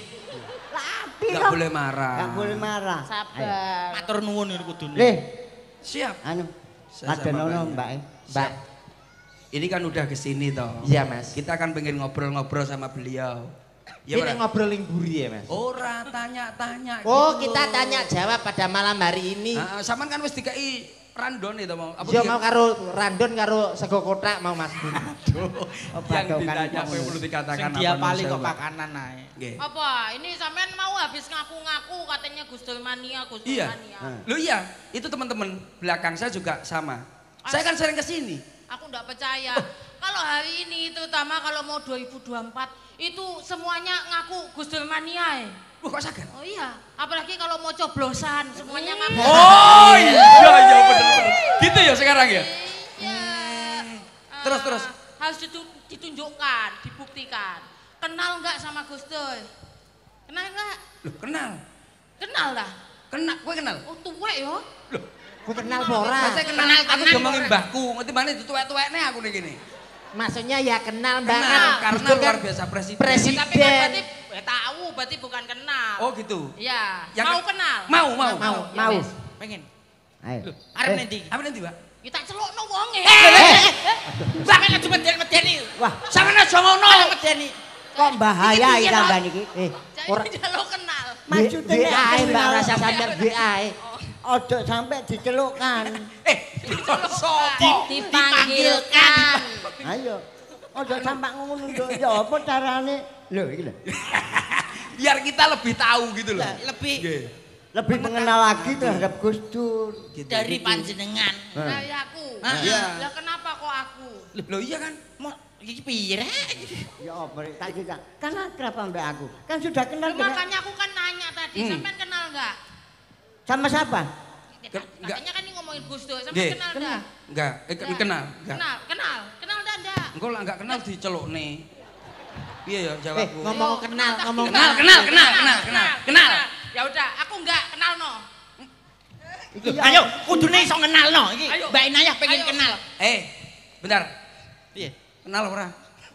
[SPEAKER 5] nggak boleh marah
[SPEAKER 4] Gak boleh marah.
[SPEAKER 8] sabar
[SPEAKER 9] matur nuwun iki kudune
[SPEAKER 4] Leh,
[SPEAKER 5] siap
[SPEAKER 4] anu.
[SPEAKER 5] Saya
[SPEAKER 4] Ada
[SPEAKER 5] sama
[SPEAKER 4] nono
[SPEAKER 5] Mbak.
[SPEAKER 4] Mbak.
[SPEAKER 6] Mbak
[SPEAKER 5] ini kan udah kesini toh
[SPEAKER 6] iya Mas
[SPEAKER 5] kita kan pengen ngobrol-ngobrol sama beliau ya
[SPEAKER 6] ini
[SPEAKER 5] Bro?
[SPEAKER 6] ngobrol ing buri ya Mas
[SPEAKER 5] ora tanya-tanya
[SPEAKER 6] oh
[SPEAKER 5] gitu
[SPEAKER 6] kita
[SPEAKER 5] loh.
[SPEAKER 6] tanya jawab pada malam hari ini
[SPEAKER 5] Ah, sampean kan wis dikai randon itu mau apa
[SPEAKER 6] Iya
[SPEAKER 5] dia-
[SPEAKER 6] mau karo randon karo sego kotak mau Mas.
[SPEAKER 5] yang ditanya apa yang perlu dikatakan
[SPEAKER 9] sing dia
[SPEAKER 5] apa,
[SPEAKER 9] paling
[SPEAKER 5] Nusel,
[SPEAKER 9] kok
[SPEAKER 5] Pak?
[SPEAKER 9] pakanan ae
[SPEAKER 5] Nggih.
[SPEAKER 3] Apa? Ini sampean mau habis ngaku-ngaku katanya Gusdul Mania, Gusdul
[SPEAKER 5] Iya.
[SPEAKER 3] Mania.
[SPEAKER 5] Loh iya, itu teman-teman belakang saya juga sama. Saya kan sering ke sini.
[SPEAKER 3] Aku enggak percaya. Kalau hari ini terutama kalau mau dua ribu dua puluh empat itu semuanya ngaku Gusdul Mania. Eh.
[SPEAKER 5] Wah kok saged?
[SPEAKER 3] Oh iya, apalagi kalau mau coblosan semuanya ngaku.
[SPEAKER 5] Oh iya, iya bener-bener. Gitu ya sekarang ya?
[SPEAKER 3] Iya.
[SPEAKER 5] Terus,
[SPEAKER 3] Eh,
[SPEAKER 5] terus.
[SPEAKER 3] Harus ditu- ditunjukkan, dibuktikan. Kenal enggak sama Gusdul? Kenal enggak?
[SPEAKER 5] Loh kenal.
[SPEAKER 3] Kenal dah.
[SPEAKER 5] Kenal, gue kenal.
[SPEAKER 3] Oh tuwek ya.
[SPEAKER 5] Loh,
[SPEAKER 6] Ku kenal ora.
[SPEAKER 5] saya kenal, aku ngomongin mbahku. Ngerti mana itu tuwek-tuweknya aku nih gini.
[SPEAKER 6] Maksudnya ya kenal Mbak.
[SPEAKER 5] Kenal,
[SPEAKER 6] Kan
[SPEAKER 5] karena
[SPEAKER 6] Gus Dur
[SPEAKER 5] luar
[SPEAKER 6] kan
[SPEAKER 5] biasa presiden.
[SPEAKER 6] presiden.
[SPEAKER 3] Tapi kan berarti eh, tahu, berarti bukan kenal.
[SPEAKER 5] Oh gitu.
[SPEAKER 3] Iya.
[SPEAKER 5] Yang
[SPEAKER 3] Mau
[SPEAKER 5] ke-
[SPEAKER 3] kenal?
[SPEAKER 5] Mau, mau.
[SPEAKER 6] mau
[SPEAKER 3] Ya
[SPEAKER 6] mau.
[SPEAKER 3] wes.
[SPEAKER 9] pengen
[SPEAKER 4] Ayo.
[SPEAKER 9] arep
[SPEAKER 4] Eh,
[SPEAKER 9] nanti
[SPEAKER 5] Apa nanti, Pak?
[SPEAKER 3] Kita celokno wonge.
[SPEAKER 9] sampeyan aja medeni-medeni
[SPEAKER 4] Wah,
[SPEAKER 5] Sampeyan aja ngono.
[SPEAKER 9] malah medeni
[SPEAKER 4] kok bahaya iki sampean iki. Eh,
[SPEAKER 6] Ora-
[SPEAKER 3] Jadi jaluk kenal.
[SPEAKER 4] maksudnya
[SPEAKER 6] B
[SPEAKER 4] nek
[SPEAKER 6] A
[SPEAKER 4] aku
[SPEAKER 6] Mbak
[SPEAKER 4] kenal-
[SPEAKER 6] rasa sampean B A.
[SPEAKER 4] Ojo sampai dicelukkan.
[SPEAKER 5] Eh, sopo?
[SPEAKER 8] Dipanggilkan.
[SPEAKER 4] Ayo. Ojo sampai ngono nduk. Ya apa carane? Lho iki lho.
[SPEAKER 5] Biar kita lebih tahu gitu loh.
[SPEAKER 9] lebih
[SPEAKER 5] Nggih.
[SPEAKER 4] Lebih mengenal lagi terhadap Gus Dur.
[SPEAKER 5] Gitu.
[SPEAKER 9] dari panjenengan
[SPEAKER 3] Dari aku.
[SPEAKER 9] Ah,
[SPEAKER 5] iya.
[SPEAKER 3] Lah kenapa kok aku?
[SPEAKER 5] Loh iya kan?
[SPEAKER 9] mau iki piye
[SPEAKER 4] Ya apa Rek? tak kita. Kan akrab ambek aku. Kan sudah kenal
[SPEAKER 3] Loh,
[SPEAKER 4] dengan
[SPEAKER 3] makanya aku kan nanya tadi,
[SPEAKER 5] Hmm.
[SPEAKER 3] sampean kenal enggak?
[SPEAKER 4] sama siapa?
[SPEAKER 5] Ke- enggak.
[SPEAKER 3] Katanya kan ini ngomongin Gus Dur,
[SPEAKER 5] Nggih.
[SPEAKER 3] sampean kenal enggak?
[SPEAKER 5] Enggak, eh ke- kenal, enggak.
[SPEAKER 3] Kenal, kenal. Kenal enggak enggak?
[SPEAKER 5] Engko lah enggak kenal diceluk nih. Piye ya
[SPEAKER 6] Eh,
[SPEAKER 5] jawabku?
[SPEAKER 6] ngomong kenal, ngomong
[SPEAKER 5] Kenal, kenal, kenal, kenal, kenal, kenal.
[SPEAKER 3] Ya udah, aku enggak kenal no.
[SPEAKER 4] Iki ya-
[SPEAKER 9] ayo kudune iso kenalno iki
[SPEAKER 3] Ayo.
[SPEAKER 9] Mbak Inayah pengen
[SPEAKER 3] Ayo.
[SPEAKER 9] kenal
[SPEAKER 5] Eh, bentar.
[SPEAKER 9] piye
[SPEAKER 5] Kenal ora?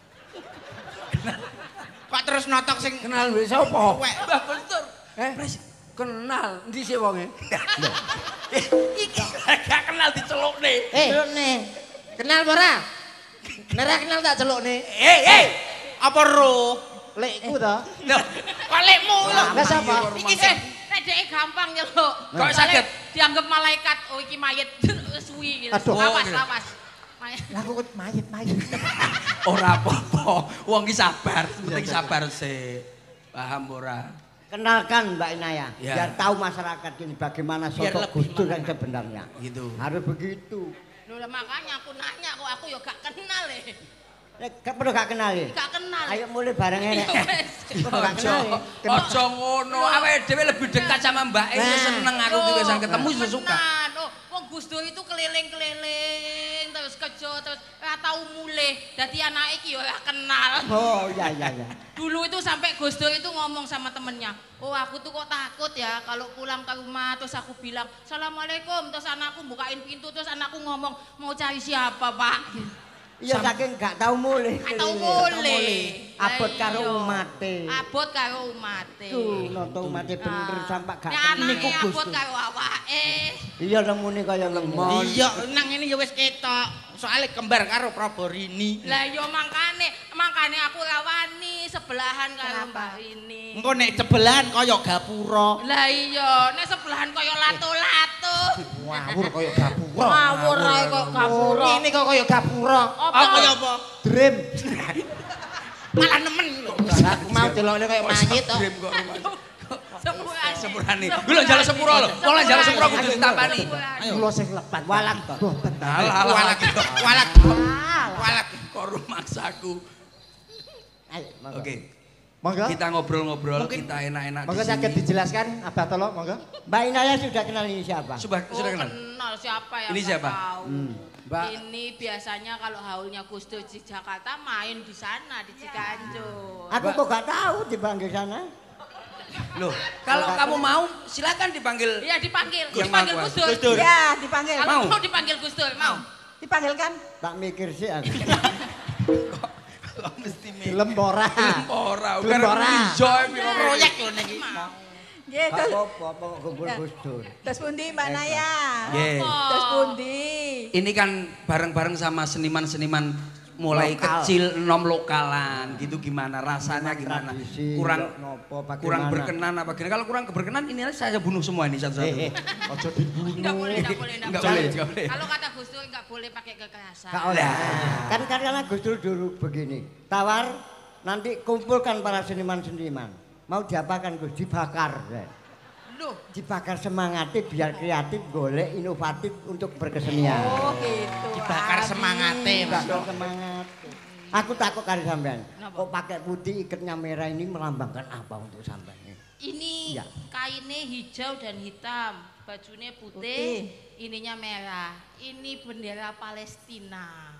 [SPEAKER 9] kok terus notok sing
[SPEAKER 1] Kenal mbek sapa?
[SPEAKER 9] tuwek
[SPEAKER 5] Mbah Gus Dur.
[SPEAKER 1] Eh, kenal ndi sih wonge?
[SPEAKER 5] Iki gak kenal diceluk nih.
[SPEAKER 6] Eh, nih. Kenal ora? Nera kenal tak celuk nih.
[SPEAKER 5] Eh, eh.
[SPEAKER 9] apa ro
[SPEAKER 6] Lekku to.
[SPEAKER 5] Loh,
[SPEAKER 9] kok lekmu lho
[SPEAKER 6] Lah sapa?
[SPEAKER 3] Iki sih nek dhek gampang ya lho.
[SPEAKER 5] Kok saged?
[SPEAKER 3] Dianggap malaikat, oh iki mayit suwi gitu.
[SPEAKER 6] Aduh.
[SPEAKER 3] Lawas,
[SPEAKER 5] Oh, gitu.
[SPEAKER 3] lawas. Mayit.
[SPEAKER 6] Lah aku mayit-mayit.
[SPEAKER 5] ora apa-apa. Wong ki sabar, penting sabar sih. Paham ora?
[SPEAKER 4] Kenalkan Mbak Inaya,
[SPEAKER 2] Ya.
[SPEAKER 4] biar tahu masyarakat ini bagaimana sosok Gus Dur yang sebenarnya.
[SPEAKER 2] Gitu.
[SPEAKER 4] Harus begitu.
[SPEAKER 3] Loh makanya aku nanya kok aku ya gak kenal eh.
[SPEAKER 4] Nek gak perlu gak kenal ya?
[SPEAKER 3] Gak kenal.
[SPEAKER 4] Ayo mulai bareng
[SPEAKER 3] Ya
[SPEAKER 4] enek.
[SPEAKER 3] wes.
[SPEAKER 4] Gak kenal ya?
[SPEAKER 2] Ojo ngono, awake dhewe lebih dekat sama Mbak E seneng aku juga sang ketemu sudah suka.
[SPEAKER 3] Tenan. Oh, wong Gus Dur itu keliling-keliling terus kerja terus ora tau mulih. Dadi anake iki ya ora kenal.
[SPEAKER 4] Oh iya iya iya.
[SPEAKER 3] Dulu itu sampai Gus Dur itu ngomong sama temennya, oh aku tuh kok takut ya kalau pulang ke rumah terus aku bilang Assalamualaikum terus anakku bukain pintu terus anakku ngomong mau cari siapa Pak?
[SPEAKER 4] Iya saking gak tahu mulih.
[SPEAKER 3] Gak tau mulih.
[SPEAKER 4] Abot karo umate.
[SPEAKER 3] Abot karo umate.
[SPEAKER 4] Tuh, noto umate bener sampai gak
[SPEAKER 3] Ya
[SPEAKER 4] kenal.
[SPEAKER 3] anake abot karo awake.
[SPEAKER 4] Iya lemune kaya lemon.
[SPEAKER 5] Iya, nang ini ya wis ketok. Soale kembar karo Praborini.
[SPEAKER 3] Lah yo mangkane, mangkane aku ora wani sebelahan karo Mbak ini.
[SPEAKER 5] Engko nek cebelahan kaya gapura.
[SPEAKER 3] Lah iya, nek sebelahan kaya lato-lato.
[SPEAKER 6] Ngawur kaya gapura.
[SPEAKER 3] Ngawur ae kok gapura.
[SPEAKER 6] Ini kok kaya gapura.
[SPEAKER 3] Apa
[SPEAKER 5] kaya apa?
[SPEAKER 6] Dream.
[SPEAKER 5] Malah nemen lho.
[SPEAKER 6] Aku mau delokne kaya mayit to.
[SPEAKER 2] Dream kok rumah.
[SPEAKER 3] Sepurane.
[SPEAKER 2] Sepurane. Kulo njaluk sepuro lho. Kulo njaluk sepuro kudu ditapani.
[SPEAKER 6] Kula sing lepat
[SPEAKER 4] Walang to.
[SPEAKER 2] Alah
[SPEAKER 5] Walak walak. Walak
[SPEAKER 2] kok rumaksaku.
[SPEAKER 4] Ayo, monggo.
[SPEAKER 2] Oke.
[SPEAKER 6] Monggo.
[SPEAKER 2] Kita ngobrol-ngobrol, kita enak-enak di
[SPEAKER 6] Monggo
[SPEAKER 2] sini.
[SPEAKER 6] saged dijelaskan Abah Tolo, monggo.
[SPEAKER 4] Mbak Inaya sudah kenal ini siapa?
[SPEAKER 2] Sudah
[SPEAKER 3] Oh,
[SPEAKER 2] sudah kenal.
[SPEAKER 3] kenal siapa yang
[SPEAKER 2] Ini
[SPEAKER 3] nggak
[SPEAKER 2] siapa?
[SPEAKER 3] tahu.
[SPEAKER 4] Hmm.
[SPEAKER 2] Mbak.
[SPEAKER 3] Ini biasanya kalau haulnya Gus Dur di Jakarta main di sana di Ciganjur.
[SPEAKER 4] Aku kok gak tahu dipanggil sana.
[SPEAKER 2] Loh, kalau kamu mau silakan dipanggil.
[SPEAKER 3] Iya dipanggil,
[SPEAKER 2] Yang
[SPEAKER 3] dipanggil
[SPEAKER 2] Maha
[SPEAKER 3] Gus
[SPEAKER 2] Kuasa.
[SPEAKER 3] Dur.
[SPEAKER 2] Gus Dur.
[SPEAKER 3] Iya dipanggil. Kalau
[SPEAKER 2] Mau?
[SPEAKER 3] mau dipanggil Gus Dur, mau. Dipanggilkan?
[SPEAKER 4] Tak mikir sih aku.
[SPEAKER 2] Kok mesti
[SPEAKER 6] Film ora.
[SPEAKER 2] ora,
[SPEAKER 6] Film ora.
[SPEAKER 2] Joy
[SPEAKER 5] proyek lho niki.
[SPEAKER 3] Nggih,
[SPEAKER 4] Gak apa-apa, apa kok kumpul Gus Dur.
[SPEAKER 3] terus pundi Mbak Naya?
[SPEAKER 2] Nggih.
[SPEAKER 3] Terus pundi?
[SPEAKER 2] Ini kan bareng-bareng sama seniman-seniman mulai
[SPEAKER 4] Lokal.
[SPEAKER 2] kecil nom lokalan gitu gimana rasanya gimana
[SPEAKER 4] Tradisi,
[SPEAKER 2] kurang
[SPEAKER 4] nopo,
[SPEAKER 2] kurang
[SPEAKER 4] bagaimana?
[SPEAKER 2] berkenan apa gimana kalau kurang berkenan ini saya bunuh semua ini satu-satu.
[SPEAKER 6] Eh, eh, ojo dibunuh.
[SPEAKER 3] Enggak boleh, enggak boleh,
[SPEAKER 2] Enggak boleh, enggak boleh.
[SPEAKER 3] Kalau kata Gus Dur enggak boleh pakai kekerasan.
[SPEAKER 4] Gak oleh. Kan karena Gus Dur dulu begini. Tawar nanti kumpulkan para seniman-seniman. Mau diapakan Gus? Dibakar.
[SPEAKER 3] Loh,
[SPEAKER 4] Dibakar semangatnya biar kreatif, golek, inovatif untuk berkesenian.
[SPEAKER 3] oh gitu.
[SPEAKER 5] Dibakar semangate, Mas.
[SPEAKER 4] Dibakar semangat. Aku takut kali sampean.
[SPEAKER 3] Kenapa?
[SPEAKER 4] Kok pakai putih ikatnya merah ini melambangkan apa untuk sampean?
[SPEAKER 3] Ini
[SPEAKER 4] Iya.
[SPEAKER 3] kainnya hijau dan hitam, bajunya putih, ininya merah. Ini bendera Palestina.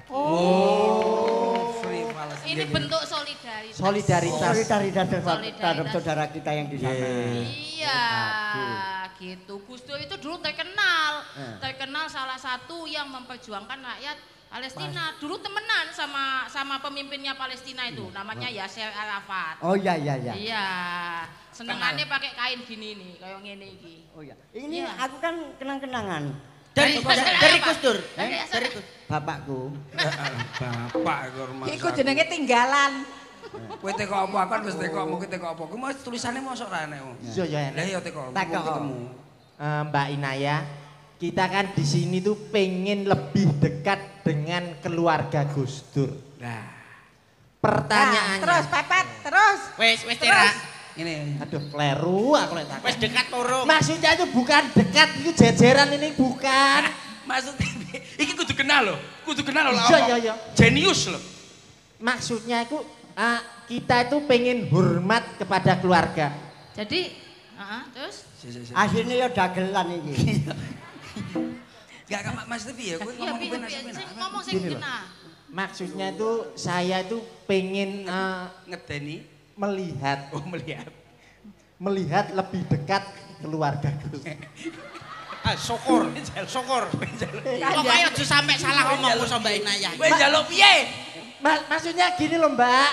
[SPEAKER 2] Oh, free Palestina.
[SPEAKER 3] Ini bentuk solidaritas.
[SPEAKER 6] Solidaritas.
[SPEAKER 4] Solidaritas terhadap
[SPEAKER 3] Solidaritas.
[SPEAKER 4] saudara kita yang di sana.
[SPEAKER 3] Iya, gitu. Gus Dur itu dulu terkenal,
[SPEAKER 4] Eh.
[SPEAKER 3] terkenal salah satu yang memperjuangkan rakyat Palestina. Dulu temenan sama sama pemimpinnya Palestina itu, namanya Yasser Arafat.
[SPEAKER 4] Oh iya iya iya.
[SPEAKER 3] Iya, senengannya pakai kain gini nih, kayak ngene iki.
[SPEAKER 4] Oh iya. Ini
[SPEAKER 3] Iya.
[SPEAKER 4] aku kan kenang-kenangan.
[SPEAKER 5] Dari
[SPEAKER 3] Dari-
[SPEAKER 5] dari Gus Dur.
[SPEAKER 3] Dari
[SPEAKER 5] Eh, Dari Gus.
[SPEAKER 4] Bapakku.
[SPEAKER 2] Bapak kok rumah.
[SPEAKER 3] Iku jenenge tinggalan.
[SPEAKER 2] Kowe teko apa kan wis teko apa kowe teko apa. Kuwi mau tulisane mosok ra enek.
[SPEAKER 6] Iya ya.
[SPEAKER 2] Lah iya teko.
[SPEAKER 4] Teko.
[SPEAKER 2] ketemu.
[SPEAKER 6] Eh, Mbak Inaya, kita kan di sini tuh pengen lebih dekat dengan keluarga Gus Dur.
[SPEAKER 2] Nah,
[SPEAKER 6] Pertanyaannya,
[SPEAKER 3] Terus pepet, terus.
[SPEAKER 5] Wis wis tira.
[SPEAKER 2] ini
[SPEAKER 6] aduh kleru aku lek tak.
[SPEAKER 5] Wis dekat turun.
[SPEAKER 6] Maksudnya itu bukan dekat, itu jejeran ini bukan.
[SPEAKER 2] maksudnya iki kudu kenal lho. Kudu kenal lho.
[SPEAKER 6] Iya, iya, iya.
[SPEAKER 2] Jenius lho.
[SPEAKER 6] Maksudnya itu ah, kita itu pengen hormat kepada keluarga.
[SPEAKER 3] Jadi, uh, terus?
[SPEAKER 2] Si, si, si.
[SPEAKER 4] Aslinya ya dagelan iki.
[SPEAKER 2] Gak kan Mas Tevi ya, kowe
[SPEAKER 3] Iya,
[SPEAKER 2] ngomong
[SPEAKER 3] piye
[SPEAKER 2] ben
[SPEAKER 3] piye
[SPEAKER 2] asli
[SPEAKER 3] sing ngomong sing
[SPEAKER 6] Gini loh.
[SPEAKER 3] kena.
[SPEAKER 6] Maksudnya itu saya itu pengen eh,
[SPEAKER 2] ngedeni.
[SPEAKER 6] melihat
[SPEAKER 2] Oh, melihat.
[SPEAKER 6] melihat lebih dekat keluarga Gus.
[SPEAKER 5] Ah, syukur. Syukur. Pokoke aja sampe salah ngomong sama Mbak Inaya.
[SPEAKER 2] Kowe njaluk piye?
[SPEAKER 6] Ma- maksudnya gini loh Mbak,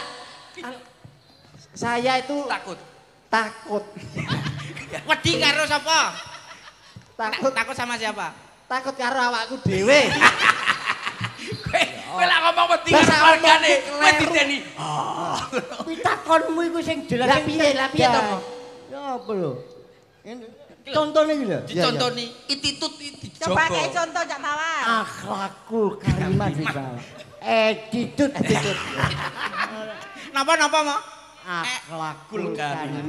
[SPEAKER 6] saya itu
[SPEAKER 2] Takut.
[SPEAKER 6] takut,
[SPEAKER 5] Wedi karo sapa?
[SPEAKER 6] takut,
[SPEAKER 5] Takut sama siapa?
[SPEAKER 6] takut karo awakku dhewe.
[SPEAKER 2] Kowe kowe lak ngomong wedi
[SPEAKER 6] Lah,
[SPEAKER 2] karo
[SPEAKER 6] sak
[SPEAKER 2] keluargane.
[SPEAKER 6] omong
[SPEAKER 2] Kowe
[SPEAKER 6] kleru.
[SPEAKER 2] diteni.
[SPEAKER 4] Pitakonmu iku sing jelas.
[SPEAKER 6] Lah,
[SPEAKER 4] sing
[SPEAKER 6] piye, lah, piye,
[SPEAKER 4] tegas.
[SPEAKER 6] Tomo?
[SPEAKER 4] Ya apa lho? Ini- Contohnya iki lho.
[SPEAKER 5] Dicontoni.
[SPEAKER 2] Ititut
[SPEAKER 3] Coba kayak
[SPEAKER 2] dijogo.
[SPEAKER 3] contoh Cak Tawar.
[SPEAKER 4] Akhlakul karimah di bawah. Attitude, attitude.
[SPEAKER 5] Napa napa mau?
[SPEAKER 4] Akhlakul
[SPEAKER 2] karimah.
[SPEAKER 4] karimah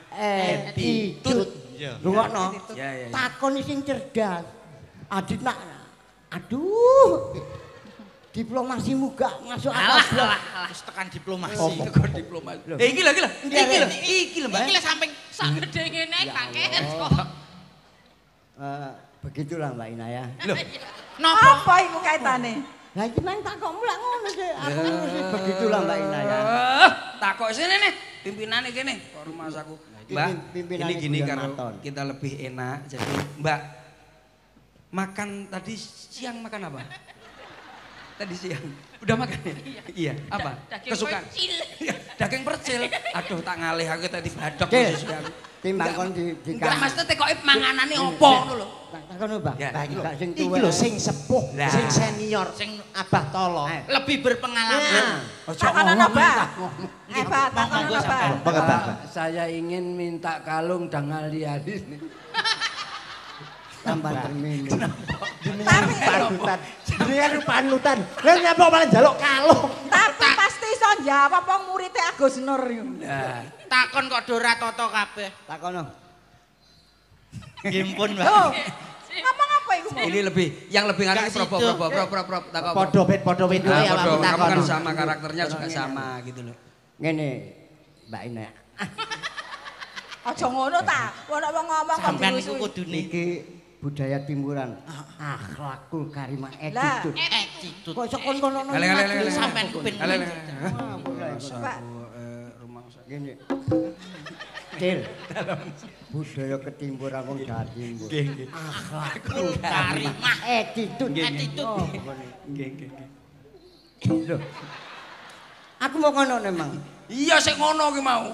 [SPEAKER 4] attitude. Rungokno.
[SPEAKER 2] Ya ya.
[SPEAKER 4] Takon sing cerdas. Adit nak. Aduh. Diplomasimu gak masuk akal.
[SPEAKER 6] Alah, alah, wis tekan diplomasi.
[SPEAKER 2] Tekan diplomasi. Eh iki lho, iki lho. Iki lho, iki lho, Mbak.
[SPEAKER 3] Iki lho samping sak gedhe ngene kakek kok.
[SPEAKER 4] Eh, begitulah Mbak Inaya.
[SPEAKER 2] Lho.
[SPEAKER 9] Napa apa iku kaitane?
[SPEAKER 4] Lah iki nang takokmu lak ngono sih. Aku begitulah Mbak Inaya.
[SPEAKER 2] Eh, takok sini nih, pimpinane kene kok rumah saku. Mbak, ini gini karo kita lebih enak. Jadi, Mbak, makan tadi siang makan apa? Tadi siang. Udah makan ya? Iya. Apa?
[SPEAKER 3] Daging
[SPEAKER 2] Kesukaan.
[SPEAKER 3] percil.
[SPEAKER 2] Daging percil. Aduh, tak ngalih aku tadi badok
[SPEAKER 4] Cil,
[SPEAKER 2] susu aku.
[SPEAKER 4] timbang kon di di
[SPEAKER 5] Enggak mesti tekoke manganane opo ngono lho.
[SPEAKER 4] Tak takono, Mbak.
[SPEAKER 2] Ya,
[SPEAKER 4] Mbak
[SPEAKER 2] iki
[SPEAKER 4] gak sing
[SPEAKER 6] Iki
[SPEAKER 4] tuwa.
[SPEAKER 6] lho sing sepuh,
[SPEAKER 2] Lah.
[SPEAKER 6] sing senior, sing Abah Tolo.
[SPEAKER 5] Lebih berpengalaman.
[SPEAKER 2] Ojo
[SPEAKER 9] Takanan
[SPEAKER 2] ngomong.
[SPEAKER 9] apa? Eh, Pak, takanan
[SPEAKER 6] Monggo
[SPEAKER 9] apa?
[SPEAKER 6] sampean.
[SPEAKER 4] Monggo, Pak.
[SPEAKER 1] Saya ingin minta kalung dengan liaris nih.
[SPEAKER 4] Tambah terminum.
[SPEAKER 9] Tapi
[SPEAKER 6] Panutan. Jenengan panutan. Lah nyapa malah njaluk kalung.
[SPEAKER 9] tapi pasti iso jawab wong murid Agus Nur yo.
[SPEAKER 2] Nah,
[SPEAKER 5] Takon kok ora tata kabeh.
[SPEAKER 4] Takono.
[SPEAKER 6] Gimpun, Mbak.
[SPEAKER 9] Tuh. Ngomong apa iku? Mau?
[SPEAKER 2] ini lebih yang lebih ngerti
[SPEAKER 6] Gak
[SPEAKER 2] propo
[SPEAKER 6] situ.
[SPEAKER 2] propo propo propo propo takok.
[SPEAKER 6] Podo bet podo
[SPEAKER 2] Nah,
[SPEAKER 6] wedoke
[SPEAKER 2] podo.
[SPEAKER 6] awakmu
[SPEAKER 2] Kamu kan
[SPEAKER 6] takono.
[SPEAKER 2] sama karakternya juga sama gitu loh.
[SPEAKER 4] Ngene, Mbak Inaya.
[SPEAKER 9] Aja ngono ta. Ono wong ngomong kok
[SPEAKER 6] Sampean iku
[SPEAKER 9] diusui.
[SPEAKER 6] kudune
[SPEAKER 4] Niki budaya timuran. Akhlakul karimah
[SPEAKER 9] Lah.
[SPEAKER 4] attitude.
[SPEAKER 6] attitude.
[SPEAKER 4] Kok iso kon kono
[SPEAKER 2] Lele lele lele.
[SPEAKER 6] Sampean ku ben
[SPEAKER 2] Lele lele.
[SPEAKER 9] Pak.
[SPEAKER 2] Rumah
[SPEAKER 4] Gini. Cil. Budaya ketimburan wong Jawa Timur. Akhlakul karimah attitude.
[SPEAKER 6] Attitude.
[SPEAKER 4] Oh, nggih nggih nggih. Lho. Aku mau ngono memang.
[SPEAKER 2] Iya sik ngono ki mau.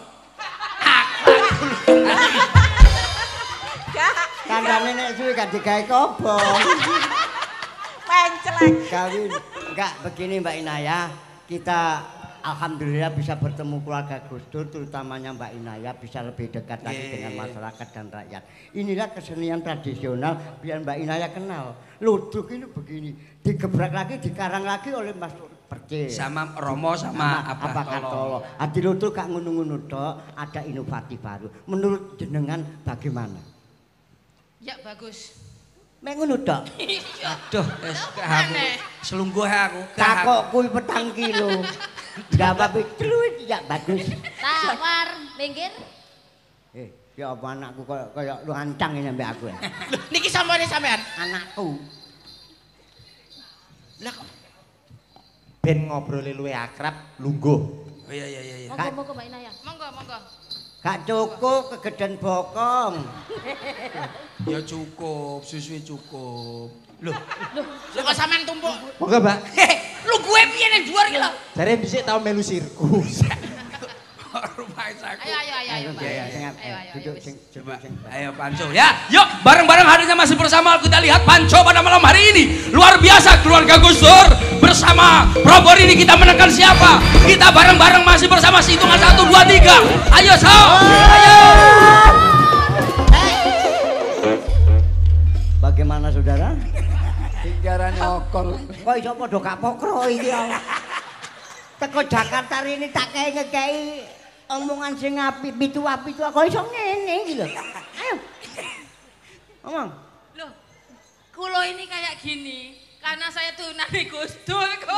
[SPEAKER 9] Gak.
[SPEAKER 4] Kandhane nek suwi gak digawe kobong.
[SPEAKER 9] Pencelek.
[SPEAKER 4] Kawin. Enggak begini Mbak Inaya, kita alhamdulillah bisa bertemu keluarga Gus Dur, terutamanya Mbak Inaya bisa lebih dekat lagi
[SPEAKER 2] Yeah.
[SPEAKER 4] dengan masyarakat dan rakyat. Inilah kesenian tradisional biar Mbak Inaya kenal. Ludruk ini begini, digebrak lagi, dikarang lagi oleh Mas Percis.
[SPEAKER 2] Sama Romo sama
[SPEAKER 4] apa
[SPEAKER 2] Abah
[SPEAKER 4] Tolo.
[SPEAKER 2] Tolo.
[SPEAKER 4] Adi ludruk gak ngono-ngono tok, ada inovatif baru. Menurut jenengan bagaimana?
[SPEAKER 3] Ya bagus.
[SPEAKER 4] Mek ngono tok.
[SPEAKER 2] Aduh, wis aku selungguh aku.
[SPEAKER 4] Takok kuwi petang kilo. Enggak apa-apa, celuit ya bagus.
[SPEAKER 8] Tawar, minggir.
[SPEAKER 4] Eh, ya apa anakku kaya kaya lancang ini mbek aku ya.
[SPEAKER 5] Niki sampeyan sampean.
[SPEAKER 4] Anakku.
[SPEAKER 5] Lah kok
[SPEAKER 6] Ben ngobrol luwe akrab, lungguh.
[SPEAKER 2] Oh iya iya iya.
[SPEAKER 8] Monggo monggo Mbak Inaya.
[SPEAKER 3] Monggo monggo.
[SPEAKER 4] Gak cukup kegeden bokong.
[SPEAKER 2] Ya cukup, susui cukup. Loh,
[SPEAKER 5] lho kok sampean tumpuk.
[SPEAKER 6] Monggo, Mbak.
[SPEAKER 5] Lu gue piye ning dhuwur iki lho.
[SPEAKER 6] Jare dhisik tau melu sirkus.
[SPEAKER 2] rumah saku.
[SPEAKER 3] Ayo ayo ayo ayo. Mbak.
[SPEAKER 4] Ya, sing
[SPEAKER 3] Ayo ayo.
[SPEAKER 4] duduk
[SPEAKER 3] wis.
[SPEAKER 4] sing
[SPEAKER 2] Coba,
[SPEAKER 4] sing.
[SPEAKER 2] ayo Panco ya. Yuk, bareng-bareng hadirnya masih bersama kita lihat Panco pada malam hari ini. Luar biasa keluarga Gus Dur bersama Probor ini kita menekan siapa? Kita bareng-bareng masih bersama hitungan satu dua tiga. Ayo sob. Ayo.
[SPEAKER 4] Bagaimana saudara?
[SPEAKER 1] Pikirannya okol.
[SPEAKER 4] Kok iso padha gak pokro iki ya. Teko Jakarta ini tak kei ngekei omongan sing apik pitu-pitu kok iso ngene iki lho. Ayo. Ngomong.
[SPEAKER 3] Loh, kulo ini kayak gini karena saya tunani Gus Dur kok.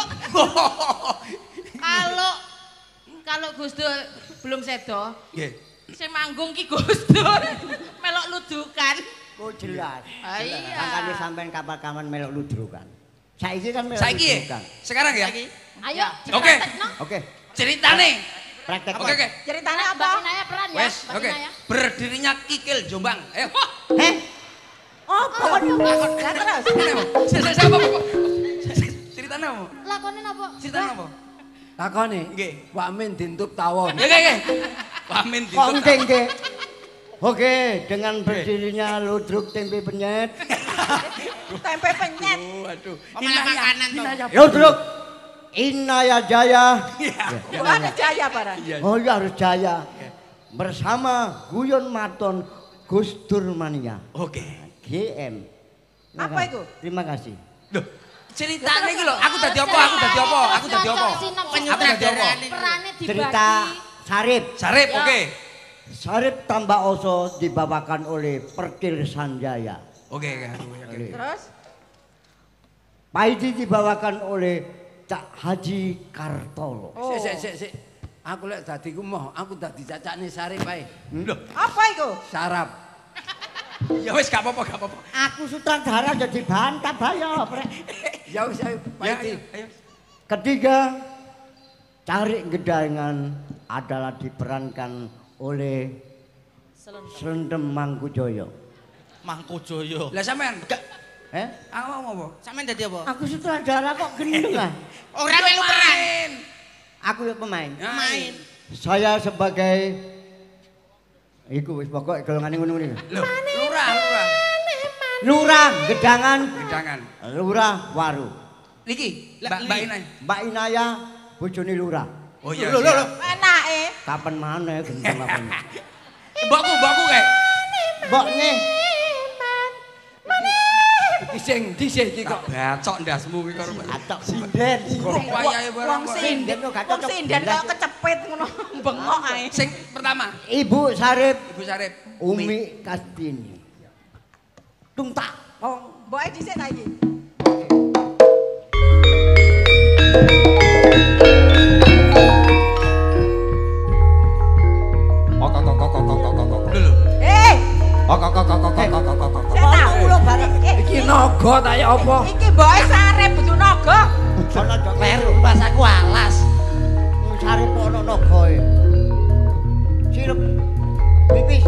[SPEAKER 3] Kalau kalau Gus Dur belum sedo,
[SPEAKER 2] Nggih.
[SPEAKER 3] sing manggung ki Gus Dur melok ludukan.
[SPEAKER 4] Oh jelas.
[SPEAKER 3] Ah, iya.
[SPEAKER 4] Makanya sampean kapan-kapan melok ludrukan. Saiki kan melok
[SPEAKER 2] Saiki ya?
[SPEAKER 4] ludrukan.
[SPEAKER 2] Sekarang ya?
[SPEAKER 8] Ayo.
[SPEAKER 2] Oke.
[SPEAKER 8] praktekno.
[SPEAKER 4] Oke,
[SPEAKER 2] Ceritane.
[SPEAKER 4] praktek.
[SPEAKER 2] Oke oke.
[SPEAKER 9] Ceritanya
[SPEAKER 8] Mbak
[SPEAKER 9] apa?
[SPEAKER 8] Inaya peran ya.
[SPEAKER 2] Wes,
[SPEAKER 8] Mbak
[SPEAKER 2] oke.
[SPEAKER 8] Inaya.
[SPEAKER 2] Berdirinya Kikil Jombang. Ayo.
[SPEAKER 4] Heh. Oh, pokoknya
[SPEAKER 9] Lah terus.
[SPEAKER 2] Ceritane apa? Ceritane apa? Ceritane apa?
[SPEAKER 8] Lakonin apa?
[SPEAKER 2] Ceritane apa?
[SPEAKER 1] Takone.
[SPEAKER 2] Nggih.
[SPEAKER 1] Wamin dintub tawon.
[SPEAKER 2] Nggih nggih nggih. Wamin
[SPEAKER 4] kok
[SPEAKER 2] ditutup.
[SPEAKER 4] enggak enggak. Oke, dengan berdirinya ludruk tempe penyet.
[SPEAKER 9] Tempe penyet.
[SPEAKER 2] Oh, aduh.
[SPEAKER 5] Malah makanan to.
[SPEAKER 4] Ludruk Inaya Jaya.
[SPEAKER 9] Bukan Jaya barang.
[SPEAKER 4] Oh iya harus Jaya. Bersama Guyon Maton Gus Dur Mania.
[SPEAKER 2] Oke.
[SPEAKER 4] G M. Terima
[SPEAKER 9] Apa
[SPEAKER 4] kasih.
[SPEAKER 9] itu?
[SPEAKER 4] Terima kasih.
[SPEAKER 2] Loh, ceritane iki lho, aku dadi apa? Aku dadi apa? Aku dadi apa? Aku dadi apa?
[SPEAKER 8] Perane dibagi.
[SPEAKER 4] Cerita Sarip.
[SPEAKER 2] Sarip,
[SPEAKER 8] Ya.
[SPEAKER 2] oke.
[SPEAKER 4] Sarip tambah oso dibawakan oleh Perkil Sanjaya.
[SPEAKER 5] Oke, kan.
[SPEAKER 3] Terus?
[SPEAKER 4] Paidi dibawakan oleh Cak Haji Kartolo.
[SPEAKER 2] Sik sik sik sik. Aku lek dadi ku moh, aku dadi cacakne Sarip ae.
[SPEAKER 5] Lho,
[SPEAKER 3] Apa itu?
[SPEAKER 2] Sarap.
[SPEAKER 5] ya wis gak apa-apa, gak apa-apa.
[SPEAKER 4] Aku sutradara jadi bantah bayo, Prek.
[SPEAKER 2] Ya wis ayo,
[SPEAKER 5] Ya,
[SPEAKER 2] Paidi.
[SPEAKER 5] ayo.
[SPEAKER 4] Ketiga, Cari Gedangan adalah diperankan oleh Selendem Mangkujoyo.
[SPEAKER 5] Mangkujoyo. Lah sampean gak
[SPEAKER 4] Eh?
[SPEAKER 5] aku mau apa? Sampean dadi apa?
[SPEAKER 4] Aku sutradara kok gendeng ah.
[SPEAKER 5] Ora melu peran.
[SPEAKER 4] Aku ya pemain.
[SPEAKER 5] Main.
[SPEAKER 4] Saya sebagai iku wis pokok golongane ngono-ngono.
[SPEAKER 5] Lho, lurah, lurah.
[SPEAKER 4] Lurah Gedangan,
[SPEAKER 5] Gedangan.
[SPEAKER 4] Lurah Waru.
[SPEAKER 5] Niki, Mbak Mbak Inai.
[SPEAKER 4] Mbak Inaya bojone Lurah.
[SPEAKER 5] Oh iya.
[SPEAKER 9] Lho lho lho. Enake.
[SPEAKER 4] Kapan maneh gendeng apa?
[SPEAKER 5] Mbokku, mbokku kae.
[SPEAKER 4] Mbokne
[SPEAKER 2] Iki sing dhisik iki kok.
[SPEAKER 5] Bacok ndasmu kuwi karo
[SPEAKER 4] atok sinden.
[SPEAKER 5] Kok wayahe barang.
[SPEAKER 9] Wong sinden kok wong sinden kok kecepit ngono bengok ae.
[SPEAKER 5] Sing pertama,
[SPEAKER 4] Ibu Sarip
[SPEAKER 5] Ibu Sarip.
[SPEAKER 4] Umi Kastini. Tung tak
[SPEAKER 9] Oh, mboke dhisik ta iki.
[SPEAKER 5] Kok kok kok kok kok kok kok. Lho.
[SPEAKER 9] Eh,
[SPEAKER 5] Kok kok kok kok kok kok kok kok.
[SPEAKER 9] saya tak ulo bareng. Eh,
[SPEAKER 2] Iki naga ta ya apa?
[SPEAKER 9] Iki mboke Sarip butuh naga.
[SPEAKER 4] ana
[SPEAKER 6] Kleru pas aku alas.
[SPEAKER 4] Sarip ono nagae. Sirup pipis.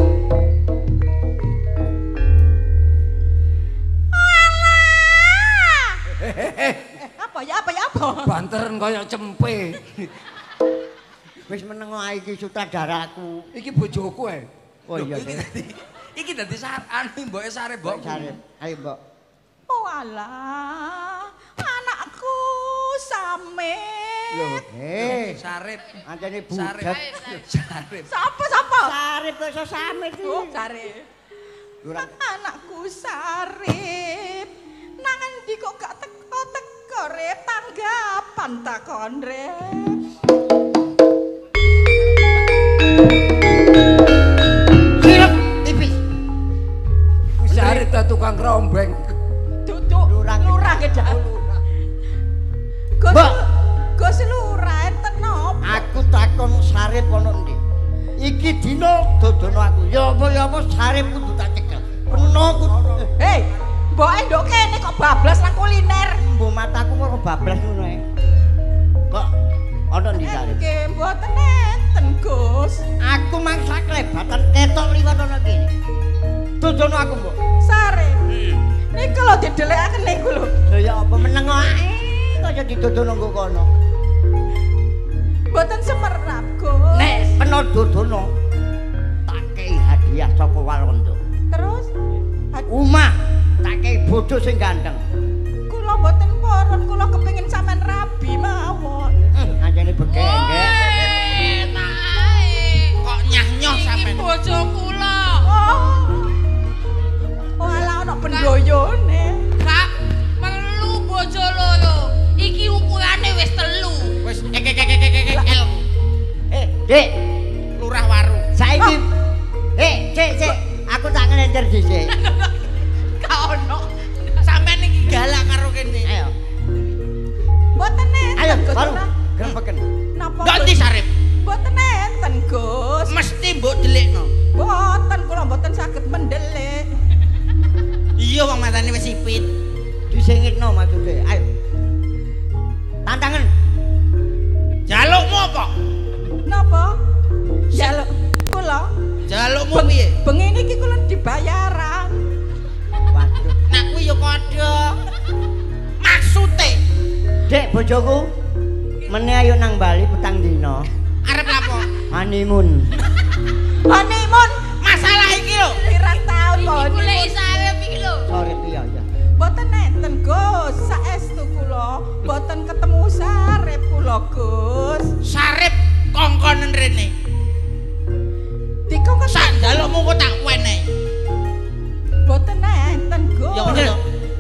[SPEAKER 9] Apa ya apa ya apa?
[SPEAKER 2] Banteren kaya cempe.
[SPEAKER 4] Wis meneng ae iki sutradaraku.
[SPEAKER 2] Iki bojoku ae.
[SPEAKER 4] Oh iya.
[SPEAKER 5] Iki dadi iki dadi anu mboke Sarip mbok.
[SPEAKER 4] Sarip. Ayo, Mbok.
[SPEAKER 9] Oh alah, anakku Samit.
[SPEAKER 4] Lho, eh,
[SPEAKER 5] Sarip.
[SPEAKER 4] anjane
[SPEAKER 5] Sarip.
[SPEAKER 4] budak.
[SPEAKER 5] Sarip.
[SPEAKER 9] Sapa sapa?
[SPEAKER 4] Sarip kok iso samit iki.
[SPEAKER 9] Oh, Sarip.
[SPEAKER 4] Lurah.
[SPEAKER 9] Anakku Sarip. Nang endi kok gak teko-teko rep tanggapan takon rep.
[SPEAKER 4] Sirup pipis.
[SPEAKER 2] Sarip ta tukang rombeng.
[SPEAKER 9] Duduk
[SPEAKER 4] Lurah
[SPEAKER 9] lurah gedang. Gus
[SPEAKER 4] Mbak.
[SPEAKER 9] Gus lurah enten napa?
[SPEAKER 4] Aku takon Sarip ono endi? Iki dina dodono aku. Ya apa ya apa Sarip kudu tak cekel. Peno kudu.
[SPEAKER 9] Hei, mboke nduk kene kok bablas nang kuliner.
[SPEAKER 4] Mbok mataku kok bablas ngono ae. Kok ono endi Sarip?
[SPEAKER 9] Nggih, mboten enten, Gus.
[SPEAKER 4] Aku mangsa klebatan ketok liwat ono kene. Dodono aku, Mbok.
[SPEAKER 9] Sarip. Niku lho didelekaken niku lho.
[SPEAKER 4] Lha ya apa meneng ae kaya didodono nggo kono.
[SPEAKER 9] Mboten semerap, Gus.
[SPEAKER 4] Nek peno dodono tak kei hadiah saka Walanda.
[SPEAKER 9] Terus
[SPEAKER 4] Umah tak kei bojo sing ganteng.
[SPEAKER 9] kula mboten poron, kula kepengin sampean rabi mawon.
[SPEAKER 4] Hmm, anjene begenggek.
[SPEAKER 3] Enak ae.
[SPEAKER 6] Kok nyah-nyoh sampean.
[SPEAKER 3] Iki bojo kula.
[SPEAKER 9] Oh. Oh, ala ana pendoyone.
[SPEAKER 3] Gak perlu bojo loro. Iki ukurane wis telu.
[SPEAKER 6] Wis ek ek ek ek ek el.
[SPEAKER 4] Eh, Dik,
[SPEAKER 6] Lurah Waru.
[SPEAKER 4] saiki eh, cek cek, aku tak ngelencer dhisik.
[SPEAKER 9] Gak ono.
[SPEAKER 6] Sampean iki galak karo kene.
[SPEAKER 4] Ayo.
[SPEAKER 9] Mboten enten.
[SPEAKER 4] Ayo,
[SPEAKER 9] Gus.
[SPEAKER 4] baru grembeken.
[SPEAKER 9] Napa?
[SPEAKER 6] Ganti Sarip.
[SPEAKER 9] Mboten enten, Gus.
[SPEAKER 6] Mesti mbok delikno.
[SPEAKER 9] Mboten kula mboten saged mendelik.
[SPEAKER 6] Iya wong matane wis sipit.
[SPEAKER 4] Disingitno maksude. Ayo. Tantangan.
[SPEAKER 6] Jalukmu apa?
[SPEAKER 9] Napa? Jaluk kula.
[SPEAKER 6] Jalukmu piye?
[SPEAKER 9] Bengi niki kula dibayaran.
[SPEAKER 4] Waduh.
[SPEAKER 6] Nak kuwi ya padha. Maksude
[SPEAKER 4] Dek bojoku meneh ayo nang Bali petang dina.
[SPEAKER 6] arep lapo?
[SPEAKER 4] Honeymoon.
[SPEAKER 9] Honeymoon
[SPEAKER 6] Masalah iki lho.
[SPEAKER 9] pirang taun kok.
[SPEAKER 3] Iki golek Sarip iki lho.
[SPEAKER 4] Sorry iya ya.
[SPEAKER 9] Mboten enten, Gus. Saestu kula mboten ketemu Sarip kula, Gus.
[SPEAKER 6] Sarip kongkonen rene.
[SPEAKER 9] Dikongkon
[SPEAKER 6] Sak jalukmu kok tak wenehi.
[SPEAKER 9] mboten enten, Gus.
[SPEAKER 6] Ya bener.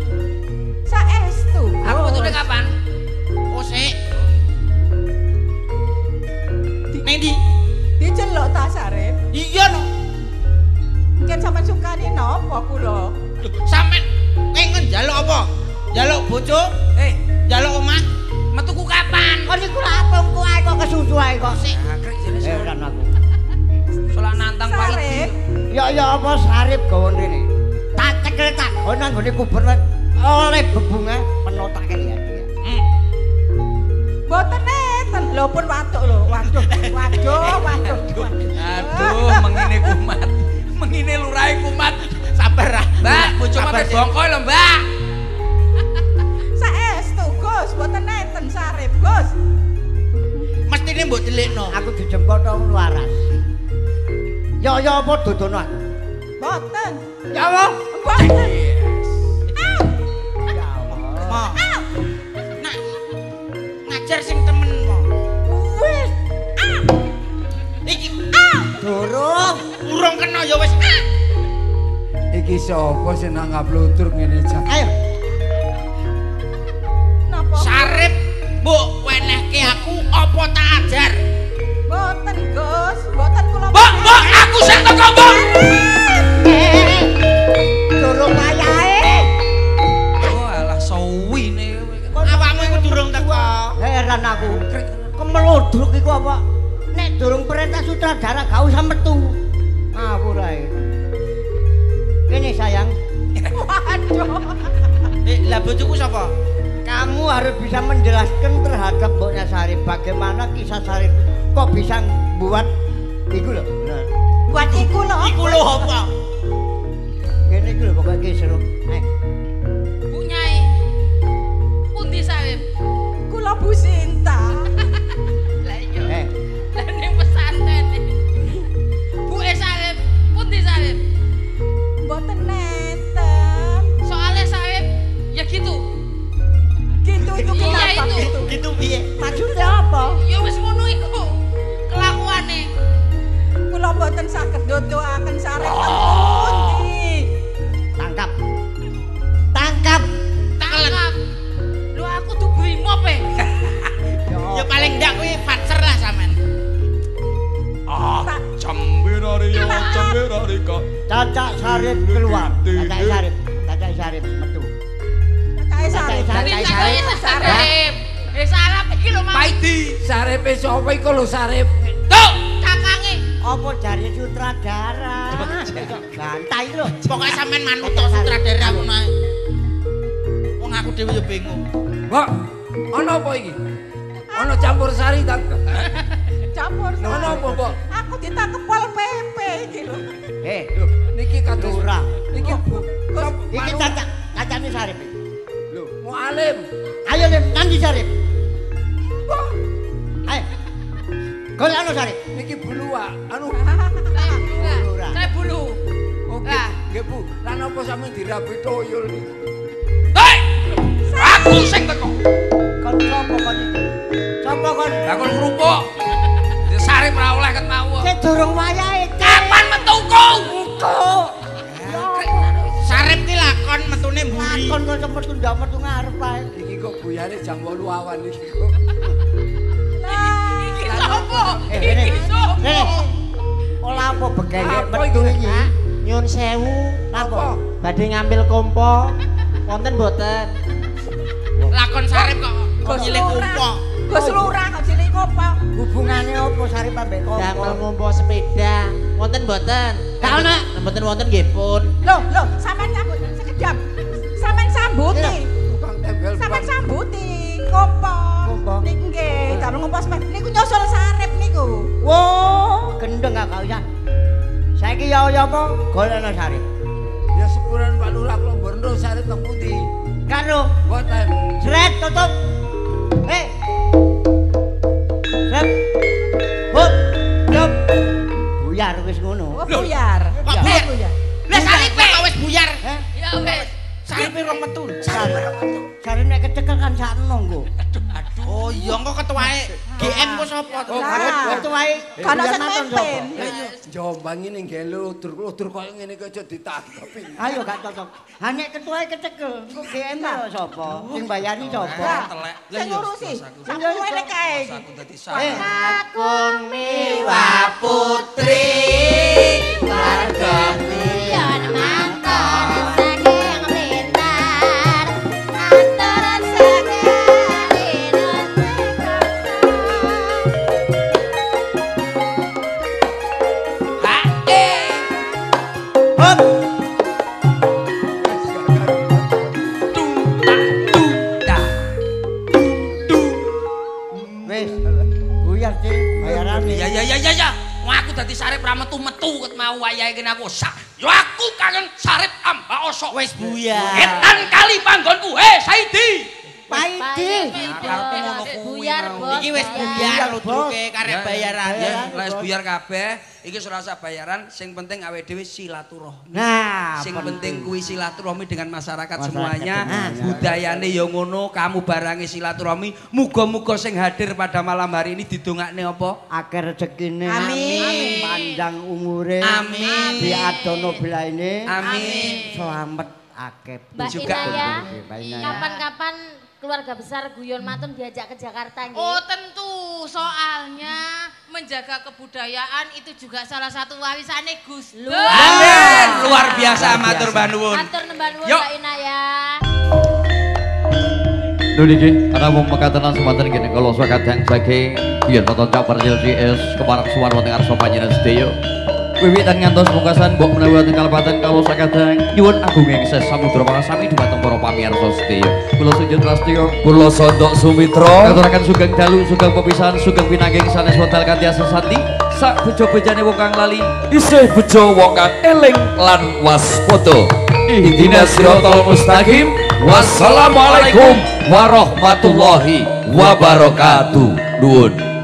[SPEAKER 9] Saestu.
[SPEAKER 3] Aku
[SPEAKER 9] Gus.
[SPEAKER 3] betulnya kapan?
[SPEAKER 6] Oh sik. Ning ndi?
[SPEAKER 9] Diceluk ta Sarip?
[SPEAKER 6] Iya no
[SPEAKER 9] mangken sampean sukani napa kula?
[SPEAKER 6] Sampeyan pengen njaluk apa? Njaluk bojo? Eh, njaluk omah? Metuku kapan?
[SPEAKER 4] Kok niku lha apungku ae kok kesusu ae kok sik.
[SPEAKER 5] Akrek jane
[SPEAKER 4] Heran aku.
[SPEAKER 5] Solak nantang Pak Idi.
[SPEAKER 4] Ya ya apa sarip gawan rene. Tak cekel tak gawe nang gone kubur oleh bebunga penotake ya.
[SPEAKER 9] Boten neten. Lho pun watuk lho. Waduh, waduh, waduh.
[SPEAKER 5] Aduh, mengine kumat. Mengine lurahe kumat. Sabar ah. Mbak, bojo mampir bongko lho, Mbak.
[SPEAKER 9] Saestu Gus, boten nenten sarip Gus.
[SPEAKER 6] Mestine mbok delikno.
[SPEAKER 4] Aku dijemput wong waras. Ya ya apa dodono aku?
[SPEAKER 9] Boten.
[SPEAKER 4] Ya apa?
[SPEAKER 9] Boten.
[SPEAKER 4] Ya Allah.
[SPEAKER 6] Nak ngajar sing temen mo.
[SPEAKER 9] Wis.
[SPEAKER 6] Iki
[SPEAKER 4] Durung.
[SPEAKER 6] urung kena ya wis.
[SPEAKER 1] Iki sapa sing nang ngaplutur ngene jan?
[SPEAKER 4] Ayo.
[SPEAKER 9] Napa?
[SPEAKER 6] Sarip mbok wenehke aku apa tak ajar?
[SPEAKER 9] Boten Gus, boten kula.
[SPEAKER 5] Mbok, mbok, aku sing teko, Mbok.
[SPEAKER 4] Durung wayahe.
[SPEAKER 5] Oh, alah suwine.
[SPEAKER 6] Awakmu iku durung teko.
[SPEAKER 4] Heran aku. Kemeludruk iku apa? Nek durung perintah sutradara gak usah metu. Ngawur ae. Kene sayang,
[SPEAKER 9] Waduh.
[SPEAKER 6] Eh, lah bojoku sapa?
[SPEAKER 4] kamu harus bisa menjelaskan terhadap Mboknya Sarip bagaimana kisah Sarip kok bisa buat iku lho. Nah,
[SPEAKER 9] Buat iku lho.
[SPEAKER 6] Iku lho apa?
[SPEAKER 4] kene iku lho pokoke seru. Eh,
[SPEAKER 3] Bu Nyai. Pundi Sarip?
[SPEAKER 9] Kula Bu Sinta.
[SPEAKER 3] Lah iya.
[SPEAKER 4] eh.
[SPEAKER 3] Lah ning pesantren. Bu e Sarip, pundi Sarip?
[SPEAKER 9] Boten nenten.
[SPEAKER 3] Soalnya Sarip ya gitu.
[SPEAKER 9] Gitu itu
[SPEAKER 3] Iya,
[SPEAKER 9] kenapa
[SPEAKER 3] itu.
[SPEAKER 9] gitu?
[SPEAKER 6] Gitu piye?
[SPEAKER 4] Maksudnya apa?
[SPEAKER 3] Ya wis ngono iku. Kelakuane.
[SPEAKER 9] Kula boten saged ndodoaken sarep pundi.
[SPEAKER 4] Tangkap. Tangkap.
[SPEAKER 3] Tangkap. Lho aku tuh brimob e.
[SPEAKER 6] Ya paling ndak kuwi fatser lah sampean.
[SPEAKER 7] Ah, cambiraria, cambirarika.
[SPEAKER 4] Cacak Sarip keluar. Cacak Sarip. Cacak Sarip metu.
[SPEAKER 9] Kae sarep.
[SPEAKER 4] Sarip.
[SPEAKER 3] Wis
[SPEAKER 4] Sarip.
[SPEAKER 3] tak Sarip. Eh Sarap iki lho Mas.
[SPEAKER 5] Pak Idi.
[SPEAKER 1] Sarepe sapa iku lho Sarip?
[SPEAKER 3] Tuh, cakange.
[SPEAKER 4] Apa jari sutradara? Gantai lho.
[SPEAKER 6] Pokoke sampean manut to sutradara aku nae. Wong aku dhewe ya bingung.
[SPEAKER 1] Mbok, ana apa iki? Ana campur sari ta?
[SPEAKER 9] Campur
[SPEAKER 1] Ana
[SPEAKER 9] sarep.
[SPEAKER 1] apa, Mbok?
[SPEAKER 9] Aku ditangkep Pol P P iki lho.
[SPEAKER 4] Eh,
[SPEAKER 1] Niki kados
[SPEAKER 4] Lurah.
[SPEAKER 1] Niki Bu.
[SPEAKER 4] iki cacak. Cacane Sarip.
[SPEAKER 1] Lho, mualim.
[SPEAKER 4] Ayo Lim, nanti Sarip. Ayo. Golekno Sarip.
[SPEAKER 1] Niki bulua. Anu,
[SPEAKER 3] Saya bulu enggak?
[SPEAKER 4] Lurah.
[SPEAKER 3] Saya bulu.
[SPEAKER 1] oke.
[SPEAKER 3] Ah.
[SPEAKER 1] Nggih Bu, lan apa sampeyan dirabi toyol niku?
[SPEAKER 5] Hei! Aku sing teko.
[SPEAKER 4] Kon sapa kon iki? Sapa kon?
[SPEAKER 5] Lah kon ngrupuk. Ya Sarip ora oleh ket mau.
[SPEAKER 4] Sing durung wayahe.
[SPEAKER 5] Kapan metuku?
[SPEAKER 4] Kok?
[SPEAKER 6] Sarip ki lakon metune mburi.
[SPEAKER 4] Kon kok cepet ndak metu ngarep ae.
[SPEAKER 1] Iki kok buyane jam wolu awan iki kok.
[SPEAKER 3] Iki sopo?
[SPEAKER 4] Eh, Rene.
[SPEAKER 3] Iki sopo?
[SPEAKER 4] Rene. Ola apa begengek
[SPEAKER 1] Apa
[SPEAKER 4] metu
[SPEAKER 1] iki?
[SPEAKER 4] iki?
[SPEAKER 6] Nyun sewu.
[SPEAKER 4] Apa?
[SPEAKER 6] Badhe ngambil kompo. Wonten mboten? Lakon Sarip kok
[SPEAKER 9] Gus
[SPEAKER 6] nyilih
[SPEAKER 9] Lurah.
[SPEAKER 6] kompo.
[SPEAKER 9] Gus Lurah kok cilik apa?
[SPEAKER 4] Hubungane apa Sarip ambek
[SPEAKER 6] Damel
[SPEAKER 4] kompo?
[SPEAKER 6] ngompo sepeda. Wonten mboten?
[SPEAKER 4] Gak ono.
[SPEAKER 6] Mboten wonten nggih pun.
[SPEAKER 9] Loh, loh, sampean nyambut sekejap. Sampean sambuti.
[SPEAKER 1] Tukang tembel
[SPEAKER 9] Sampean
[SPEAKER 1] ban.
[SPEAKER 9] sambuti. Kompo.
[SPEAKER 4] Kompo.
[SPEAKER 9] Niku nggih, damel ngompo sampean. Niku nyusul sarep niku.
[SPEAKER 4] Wo, gendeng gak kau ya. Saiki ya ya apa? Golekno Sarip.
[SPEAKER 1] Ya sepuran Pak Lurah kula mborno Sarip teng pundi?
[SPEAKER 4] Karo
[SPEAKER 1] Mboten.
[SPEAKER 4] Sret tutup. Eh. Sret. Hop. Stop. Buyar wis ngono.
[SPEAKER 9] Oh, buyar.
[SPEAKER 6] Kok
[SPEAKER 4] Ya.
[SPEAKER 6] buyar?
[SPEAKER 9] Buyar.
[SPEAKER 6] Lah Sarip kok wis buyar.
[SPEAKER 4] Eh,
[SPEAKER 3] Ya wis.
[SPEAKER 6] Sarip rong metu.
[SPEAKER 4] Sarip. Sarip nek kecekel kan sakno nggo.
[SPEAKER 6] Oh iya kok ketuae G M ku sapa to?
[SPEAKER 1] Oh,
[SPEAKER 9] Lah.
[SPEAKER 4] Ketuae
[SPEAKER 9] Kan
[SPEAKER 4] Bulan
[SPEAKER 9] sing
[SPEAKER 4] Maton
[SPEAKER 9] mimpin.
[SPEAKER 4] sapa?
[SPEAKER 1] Jombang ini nggih ludur-ludur koyo ngene kok aja ditangkepi.
[SPEAKER 4] Ayo gak cocok. Ha nek ketuae kecekel, engko G M lho sapa? Sing bayani sapa?
[SPEAKER 9] Lah,
[SPEAKER 5] telek.
[SPEAKER 9] sing ngurusi. Sak
[SPEAKER 4] Iya,
[SPEAKER 9] kowe nek kae.
[SPEAKER 5] Aku dadi
[SPEAKER 4] Eh,
[SPEAKER 5] sarip.
[SPEAKER 6] Miwa putri warga
[SPEAKER 5] metu ket mau wayahe kene aku sak. Yo aku kangen Sarip Ambaoso.
[SPEAKER 6] Wis buyar.
[SPEAKER 5] Etan kali panggonku. Heh, Saidi.
[SPEAKER 4] Paidi.
[SPEAKER 8] Buyar, Bos.
[SPEAKER 6] Iki wis buyar ludruke karep bayaran.
[SPEAKER 2] Ya, wis buyar kabeh. Iki ora usah bayaran, sing penting awake dhewe silaturahmi.
[SPEAKER 4] Nah,
[SPEAKER 2] Sing penting kuwi silaturahmi dengan masyarakat
[SPEAKER 4] Masyarakat
[SPEAKER 2] semuanya.
[SPEAKER 4] semuanya.
[SPEAKER 2] Budayane ya ngono, kamu barangi silaturahmi. Muga-muga sing hadir pada malam hari ini didongakne apa?
[SPEAKER 4] akeh rezekine.
[SPEAKER 9] Amin.
[SPEAKER 4] Panjang umure.
[SPEAKER 2] Amin.
[SPEAKER 4] Diadono belaine.
[SPEAKER 2] Amin.
[SPEAKER 4] Selamat akeh.
[SPEAKER 8] Mbak
[SPEAKER 2] Juga.
[SPEAKER 8] Inaya,
[SPEAKER 4] Mbak Inaya.
[SPEAKER 8] kapan-kapan keluarga besar Guyon Matun diajak ke Jakarta nggih?
[SPEAKER 3] Oh tentu, soalnya menjaga kebudayaan itu juga salah satu warisannya Gus. Dur.
[SPEAKER 2] Amin. Luar biasa matur nuwun.
[SPEAKER 8] Matur nembah nuwun
[SPEAKER 2] Yuk.
[SPEAKER 8] Mbak Inaya.
[SPEAKER 10] Lho niki ana wong mekatenan semanten kene kala sakadang saking biyen Baton Caper J S kemarang suwan wonten ngarsa panjenengan sedaya. Wiwitan ngantos pungkasan mbok menawi wonten kalepaten kala sakadang nyuwun agunging ses samudra pangasami dhumateng para pamirsa sedaya. Kula sujud prastiya, kula sondok sumitra, aturaken sugeng dalu, sugeng pepisahan, sugeng pinanggih sanes wonten kanthi asesati sak bejo-bejane wong kang lali isih bejo wong kang eling lan waspada. Ihdinas siratal mustaqim. Wassalamualaikum warahmatullahi wabarakatuh. Nuwun.